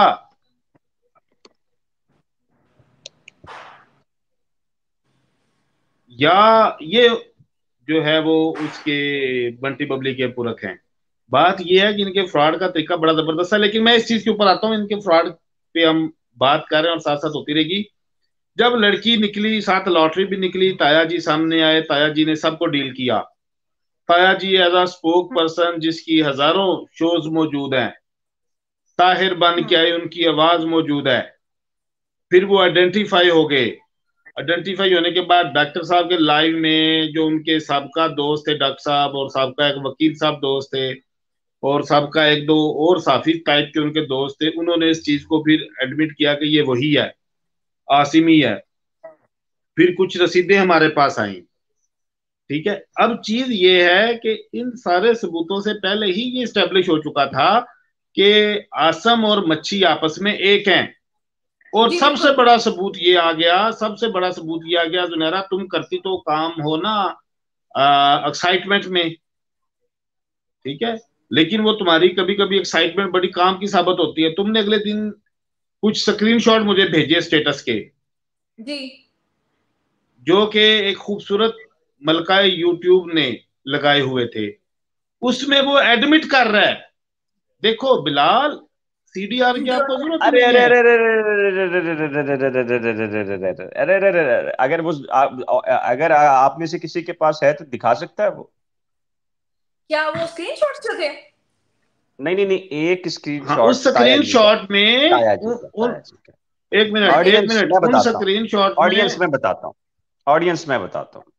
ये जो है वो उसके बंटी बबली के पूरक हैं। बात ये है कि इनके फ्रॉड का तरीका बड़ा जबरदस्त है, लेकिन मैं इस चीज के ऊपर आता हूँ, इनके फ्रॉड पे हम बात कर रहे हैं और साथ साथ होती रहेगी। जब लड़की निकली, साथ लॉटरी भी निकली, ताया जी सामने आए, ताया जी ने सबको डील किया। ताया जी एज अ स्पोक पर्सन जिसकी हजारों शोज मौजूद हैं, ताहिर बन के हम्म आए, उनकी आवाज मौजूद है। फिर वो आइडेंटिफाई हो गए। आइडेंटिफाई होने के बाद डॉक्टर साहब के लाइव में जो उनके सबका दोस्त थे डॉक्टर साहब, और सबका एक वकील साहब दोस्त थे, और सबका एक दो और साफी टाइप के उनके दोस्त थे, उन्होंने इस चीज को फिर एडमिट किया कि ये वही है, आसिम ही है। फिर कुछ रसीदें हमारे पास आई। ठीक है, अब चीज ये है कि इन सारे सबूतों से पहले ही ये स्टेब्लिश हो चुका था कि आसम और मच्छी आपस में एक हैं। और जी सबसे बिल्कुल। बड़ा सबूत ये आ गया, सबसे बड़ा सबूत ये आ गया, जुनैरा तुम करती तो काम हो ना एक्साइटमेंट में, ठीक है, लेकिन वो तुम्हारी कभी कभी एक्साइटमेंट बड़ी काम की साबित होती है। तुमने अगले दिन कुछ स्क्रीनशॉट मुझे भेजे स्टेटस के, जी जो कि एक खूबसूरत मलकाए यूट्यूब ने लगाए हुए थे। उसमें वो एडमिट कर रहा है, देखो बिलाल, सीडीआर की आपको जरूरत ही अरे नहीं अरे है। अरे अरे अरे अरे अरे, अगर वो अगर आप में से किसी के पास है तो दिखा सकता है वो। क्या वो स्क्रीनशॉट्स जो थे? नहीं नहीं नहीं, एक हाँ, स्क्रीनशॉट उस ताया जी का। स्क्रीनशॉट में ताया जी का, ताया जी का। एक मिनट एक ऑडियंस मिनट, मैं उन बताता हूँ, स्क्रीनशॉट ऑडियंस में में बताता हूँ, ऑडियंस में बताता हूँ।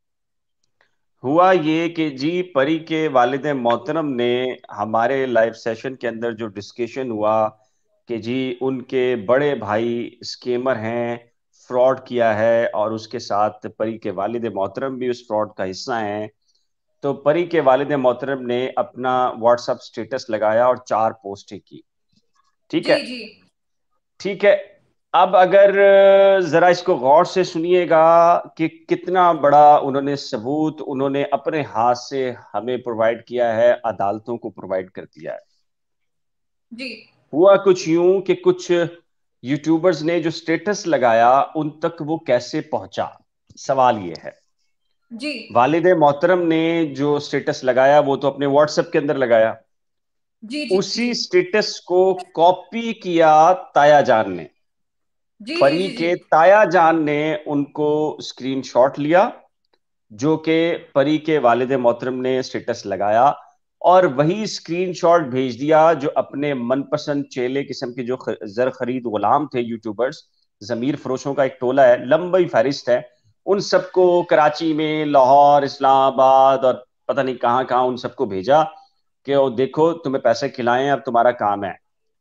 हुआ ये कि जी परी के वालिद मोहतरम ने हमारे लाइव सेशन के अंदर जो डिस्कशन हुआ कि जी उनके बड़े भाई स्केमर हैं, फ्रॉड किया है, और उसके साथ परी के वालिद मोहतरम भी उस फ्रॉड का हिस्सा हैं। तो परी के वालिद मोहतरम ने अपना व्हाट्सएप स्टेटस लगाया और 4 पोस्टें की। ठीक जी है, जी ठीक है। अब अगर जरा इसको गौर से सुनिएगा कि कितना बड़ा उन्होंने सबूत उन्होंने अपने हाथ से हमें प्रोवाइड किया है, अदालतों को प्रोवाइड कर दिया है। जी हुआ कुछ यूं कि कुछ यूट्यूबर्स ने जो स्टेटस लगाया उन तक वो कैसे पहुंचा, सवाल ये है। जी वालिद मोहतरम ने जो स्टेटस लगाया वो तो अपने व्हाट्सएप के अंदर लगाया, जी जी जी उसी स्टेटस को कॉपी किया ताया जान ने। जी जी परी जी जी के ताया जान ने उनको स्क्रीनशॉट लिया जो कि परी के वालिद मोहतरम ने स्टेटस लगाया, और वही स्क्रीनशॉट भेज दिया जो अपने मनपसंद चेले किस्म के जो जर खरीद गुलाम थे यूट्यूबर्स, जमीर फरोशों का एक टोला है, लंबी फहरिस्त है, उन सबको कराची में, लाहौर, इस्लामाबाद और पता नहीं कहां कहां उन सबको भेजा कि वो देखो तुम्हें पैसे खिलाएं, अब तुम्हारा काम है,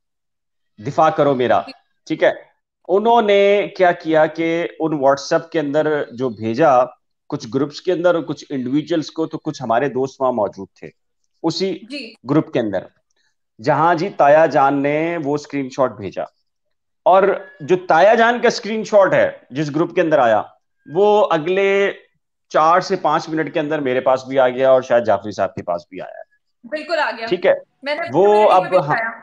दिफा करो मेरा। ठीक है, उन्होंने क्या किया कि उन व्हाट्सएप के अंदर जो भेजा, कुछ ग्रुप्स के अंदर और कुछ इंडिविजुअल्स को, तो कुछ हमारे दोस्त वहां मौजूद थे उसी जी ग्रुप के अंदर, जहां जी ताया जान ने वो स्क्रीनशॉट भेजा। और जो ताया जान का स्क्रीनशॉट है जिस ग्रुप के अंदर आया, वो अगले 4 से 5 मिनट के अंदर मेरे पास भी आ गया और शायद जाफरी साहब के पास भी आया है। बिल्कुल आ गया। ठीक है, मैंने वो कम्युनिटी में अब भी हाँ, दिखाया।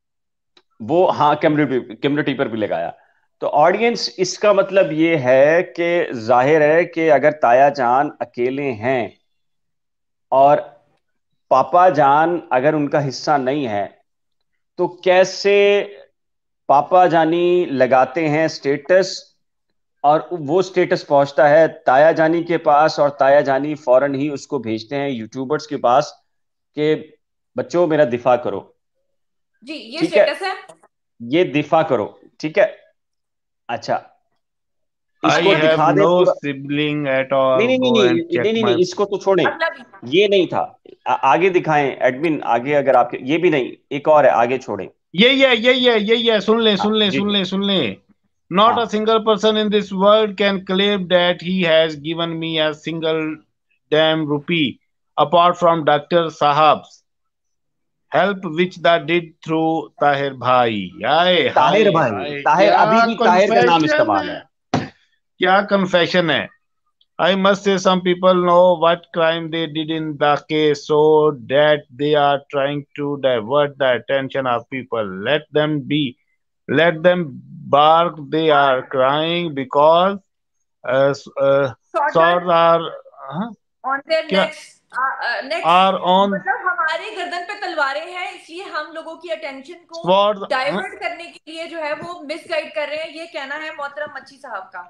वो हाँ कम्युनिटी पर भी लगाया। तो ऑडियंस, इसका मतलब ये है कि जाहिर है कि अगर ताया जान अकेले हैं और पापा जान अगर उनका हिस्सा नहीं है, तो कैसे पापा जानी लगाते हैं स्टेटस और वो स्टेटस पहुंचता है ताया जानी के पास, और ताया जानी फौरन ही उसको भेजते हैं यूट्यूबर्स के पास कि बच्चों मेरा दिफा करो। जी ये ठीक है, स्टेटस है। ये दिफा करो। ठीक है, अच्छा, आई इसको मतलब हैव दिखा दे नो पूरा। सिबलिंग एट नहीं ऑल, नहीं नहीं गो एंड नहीं चेक नहीं नहीं माई। नहीं, इसको तो छोड़ें, मतलब ये नहीं था। आगे दिखाएं एडमिन, आगे अगर आपके, ये भी नहीं, एक और है, आगे छोड़ें। यही है, सुन ले हाँ सुन ले जी सुन जी, ले सुन ले। Not a हाँ single person in this world can claim that he has given me a single damn rupee apart from Dr. Sahab's help which that did through Tahir Bhai. हाय ताहिर हाय भाई, हाय, ताहिर, क्या अभी भी ताहिर का नाम कन्फेशन इस्तेमाल है, है। क्या कन्फेशन है। I must say some people know what crime they did in the case, so that they are trying to divert the attention of people. Let them be. Let them bark. They are crying because uh, uh, shorter swords are on there क्या next next, are on मतलब हमारे गर्दन पे तलवारें हैं, इसलिए हम लोगों की अटेंशन को swords. डाइवर्ट करने के लिए जो है वो मिसगाइड कर रहे हैं, ये कहना है मोहतरम मच्छी साहब का।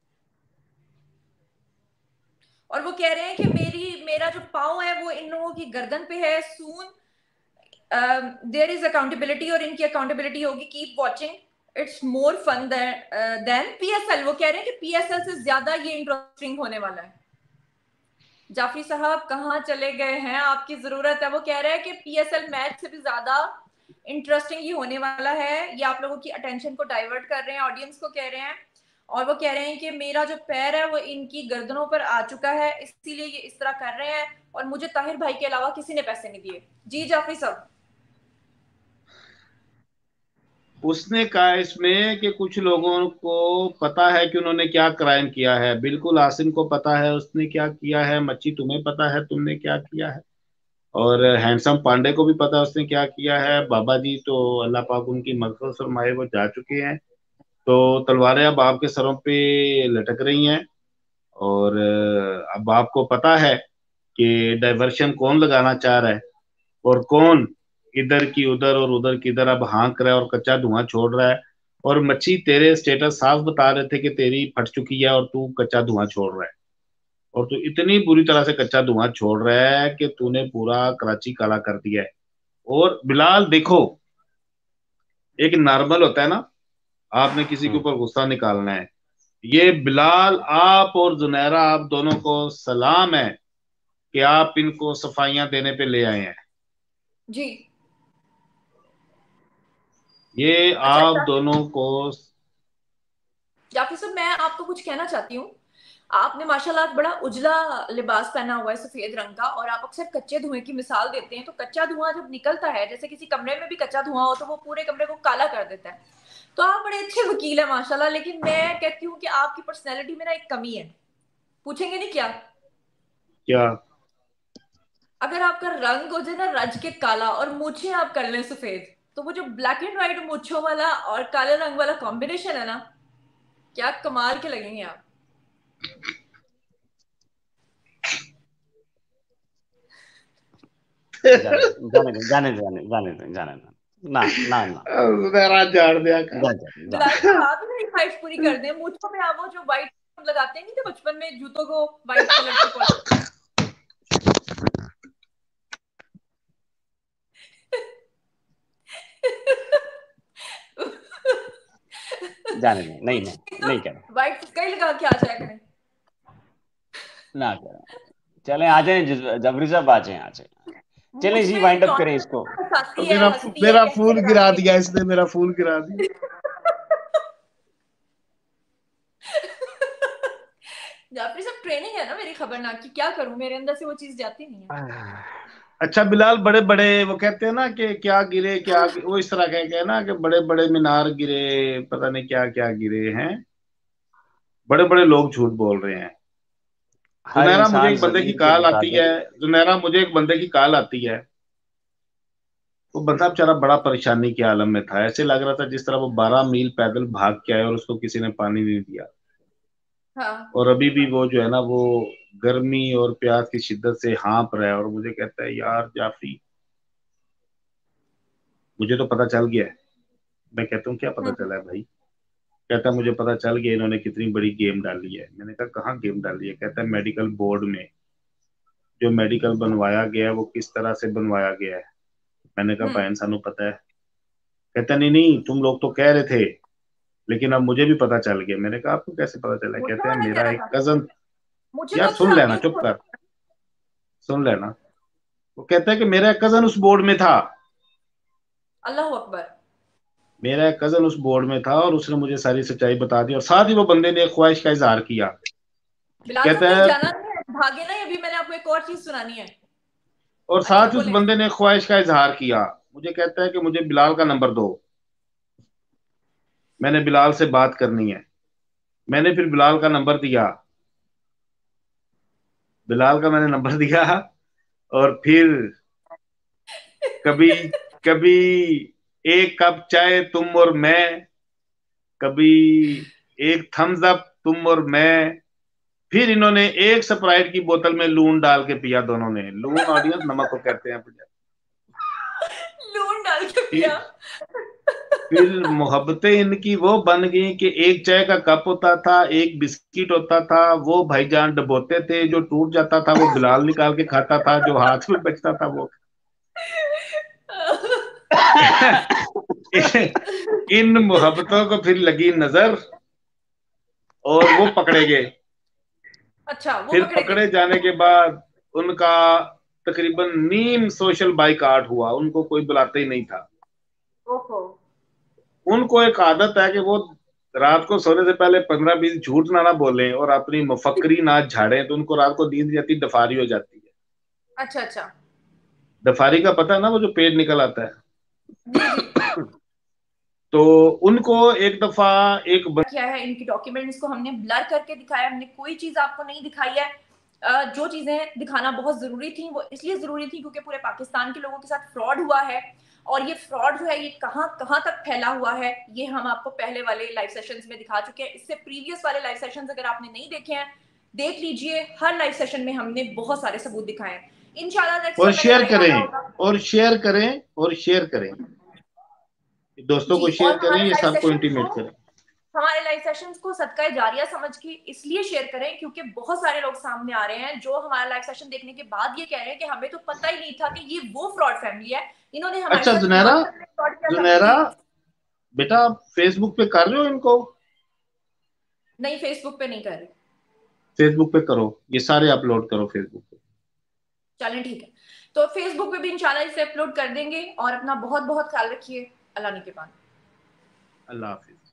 और वो कह रहे हैं कि मेरा जो पाँव है वो इन लोगों की गर्दन पे है, सून देयर इज अकाउंटेबिलिटी, और इनकी अकाउंटेबिलिटी होगी, keep watching. It's more fun than PSL. वो कह रहे हैं कि पीएसएल से ज्यादा ये इंटरेस्टिंग होने वाला है। जाफरी साहब कहाँ चले गए हैं, आपकी जरूरत है। वो कह रहे हैं कि पीएसएल मैच से भी ज्यादा इंटरेस्टिंग ये होने वाला है, ये आप लोगों की अटेंशन को डाइवर्ट कर रहे हैं, ऑडियंस को कह रहे हैं। और वो कह रहे हैं कि मेरा जो पैर है वो इनकी गर्दनों पर आ चुका है, इसीलिए ये इस तरह कर रहे हैं, और मुझे ताहिर भाई के अलावा किसी ने पैसे नहीं दिए। जी जाफरी साहब। उसने कहा इसमें कि कुछ लोगों को पता है कि उन्होंने क्या क्राइम किया है। बिल्कुल आसिम को पता है उसने क्या किया है, मच्छी तुम्हें पता है तुमने क्या किया है, और हैंडसम पांडे को भी पता है उसने क्या किया है। बाबा जी तो अल्लाह पाक उनकी मग़फ़िरत फरमाए वो जा चुके हैं, तो तलवारें अब आपके सरों पे लटक रही हैं। और अब आपको पता है कि डाइवर्शन कौन लगाना चाह रहा है और कौन इधर की उधर और उधर की इधर अब हाँक रहा है और कच्चा धुआं छोड़ रहा है। और मच्छी तेरे स्टेटस साफ बता रहे थे कि तेरी फट चुकी है और तू कच्चा धुआं छोड़ रहा है, और तू इतनी बुरी तरह से कच्चा धुआं छोड़ रहा है कि तूने पूरा कराची काला कर दिया है। और बिलाल देखो, एक नॉर्मल होता है ना, आपने किसी के ऊपर गुस्सा निकालना है, ये बिलाल आप और जुनैरा आप दोनों को सलाम है कि आप इनको सफाइयां देने पे ले आए हैं। जी ये आप अच्छा दोनों को। जाफरी साहब, मैं आपको कुछ कहना चाहती हूँ। आपने माशाल्लाह आज बड़ा उजला लिबास पहना हुआ है सफेद रंग का, और आप अक्सर कच्चे धुएं की मिसाल देते हैं। तो कच्चा धुआं जब निकलता है, जैसे किसी कमरे में भी कच्चा धुआं हो तो वो पूरे कमरे को काला कर देता है। तो आप बड़े अच्छे वकील हैं माशाल्लाह, लेकिन मैं कहती हूँ कि आपकी पर्सनैलिटी में ना एक कमी है। पूछेंगे नहीं क्या? क्या? अगर आपका रंग हो जाए ना रज के काला, और मूछें आप कर लें सफेद, तो वो जो ब्लैक एंड व्हाइट मूछों वाला और काले रंग वाला कॉम्बिनेशन है ना, क्या कमाल के लगेंगे आप। जाने ना ना ना मेरा झाड़ दिया का। जा जा जा बिलाल साहब, आप ही मेरी ख्वाहिश पूरी कर दें। मूछों में आप वो जो व्हाइट लगाते नहीं थे बचपन में, जूतों को व्हाइट कलर से पॉलिश। जाने दो, नहीं नहीं नहीं करें, व्हाइट का ही लगा के आ जाया करें। ना करें। चले आ जाए जबरी साहब, आ जाए। चलें मुझ जी, में वाइंड अप जॉन करें इसको। हंसाती है, मेरा हंसती है, मेरा कैसे फूल गिरा लगाती दिया इसने, मेरा फूल गिरा दिया। जाफरी साहब, ट्रेनिंग है ना मेरी खबरनाक की, क्या करूं, मेरे अंदर से वो चीज जाती नहीं है। अच्छा बिलाल, बड़े बड़े वो कहते हैं ना कि क्या गिरे क्या गिरे, वो इस तरह कहते हैं ना कि बड़े बड़े मीनार गिरे, पता नहीं क्या क्या गिरे हैं। बड़े बड़े लोग झूठ बोल रहे हैं। हर जुनैरा, मुझे इंसान एक बंदे की जमीर के कॉल आती है। मुताबिक। जुनैरा, मुझे एक बंदे की कॉल आती है। वो बंदा बेचारा बड़ा परेशानी के आलम में था, ऐसे लग रहा था जिस तरह वो 12 मील पैदल भाग के आया और उसको किसी ने पानी नहीं दिया। हाँ। और अभी भी वो जो है ना वो गर्मी और प्यास की शिद्दत से हाँप रहा है, और मुझे कहता है यार जाफरी, मुझे तो पता चल गया है। मैं कहता हूँ क्या पता हम्म। चला है भाई? कहता है मुझे पता चल गया इन्होंने कितनी बड़ी गेम डाली है। मैंने कहा कहाँ गेम डाली है? कहता है मेडिकल बोर्ड में जो मेडिकल बनवाया गया है वो किस तरह से बनवाया गया है। मैंने कहा हम्म। बहन सानू पता है। कहता नहीं नहीं, तुम लोग तो कह रहे थे लेकिन अब मुझे भी पता चल गया। मैंने कहा आपको कैसे पता चला? मुझे कहते हैं वाला कह मेरा रहा एक था। कजन। मुझे तो यार अक्सर सुन आप लेना, ही चुप कर, सुन लेना। वो कहता है कि मेरा एक कजन उस बोर्ड में था। अल्लाह अकबर। मेरा एक कजन उस बोर्ड में था और उसने मुझे सारी सच्चाई बता दी, और साथ ही वो बंदे ने एक ख्वाहिश का इजहार किया। बिलाल साहब, कहता कहीं है, जाना नहीं है, भागे नहीं, अभी मैंने आपको एक और चीज सुनानी है। और अच्छा साथ ही उस बोले। बंदे ने एक ख्वाहिश का इजहार किया। मुझे कहता है कि मुझे बिलाल का नंबर दो, मैंने बिलाल से बात करनी है। मैंने फिर बिलाल का नंबर दिया। बिलाल का मैंने नंबर दिया, और फिर कभी कभी एक कप चाय तुम और मैं, कभी एक थम्स अप तुम और मैं, फिर इन्होंने एक स्प्राइट की बोतल में लून डाल के पिया दोनों ने। लून ऑडियंस नमक को कहते हैं। लून डाल के पिया। फिर फिर मोहब्बतें इनकी वो बन गई कि एक चाय का कप होता था, एक बिस्किट होता था, वो भाईजान डबोते थे, जो टूट जाता था वो बिलाल निकाल के खाता था, जो हाथ में बचता था वो इन मोहब्बतों को फिर लगी नजर और वो पकड़े गए। अच्छा, वो फिर पकड़े पकड़े गए। जाने के बाद उनका तकरीबन नीम सोशल बाइकआउट हुआ, उनको कोई बुलाता ही नहीं था। ओहो। उनको एक आदत है कि वो रात को सोने से पहले 15-20 झूठ ना बोलें और अपनी मफक्करी ना झाड़ें, तो उनको रात को नींद जाती, डफारी हो जाती है। अच्छा अच्छा। डफारी का पता है ना, वो जो पेट निकल आता है। जी जी। तो उनको एक दफा एक किया है, इनकी डॉक्यूमेंट्स को हमने ब्लर करके दिखाया, हमने कोई चीज आपको नहीं दिखाई है। जो चीजें दिखाना बहुत जरूरी थी वो इसलिए जरूरी थी क्योंकि पूरे पाकिस्तान के लोगों के साथ फ्रॉड हुआ है, और ये फ्रॉड जो है ये कहां कहां तक फैला हुआ है ये हम आपको पहले वाले लाइव सेशंस में दिखा चुके हैं। इससे प्रीवियस वाले लाइव सेशंस अगर आपने नहीं देखे हैं देख लीजिए, हर लाइव सेशन में हमने बहुत सारे सबूत दिखाए हैं। इंशाल्लाह नेक्स्ट और जब मैंने शेयर लाइव आना करें होगा। और शेयर करें और शेयर करें, दोस्तों जी, को शेयर और करें, हमारे ये लाइव सबको सेशंस को इंटीमेट करें। हमारे लाइव सेशंस को सदका जारिया समझ के इसलिए शेयर करें क्योंकि बहुत सारे लोग सामने आ रहे हैं जो हमारा लाइव सेशन देखने के बाद ये कह रहे हैं कि हमें तो पता ही नहीं था कि ये वो फ्रॉड फैमिली है, इन्होंने हमारे अच्छा साथ जुनैरा, फ्रॉड किया था। जुनैरा जी। बेटा, आप फेसबुक पे कर रहे हो इनको? नहीं, फेसबुक पे नहीं कर रहे। फेसबुक पे करो, ये सारे अपलोड करो फेसबुक पे। चलें ठीक है, तो फेसबुक पे भी इंशाल्लाह इसे अपलोड कर देंगे, और अपना बहुत बहुत ख्याल रखिए। अल्लाह निगहबान। अल्लाह हाफिज।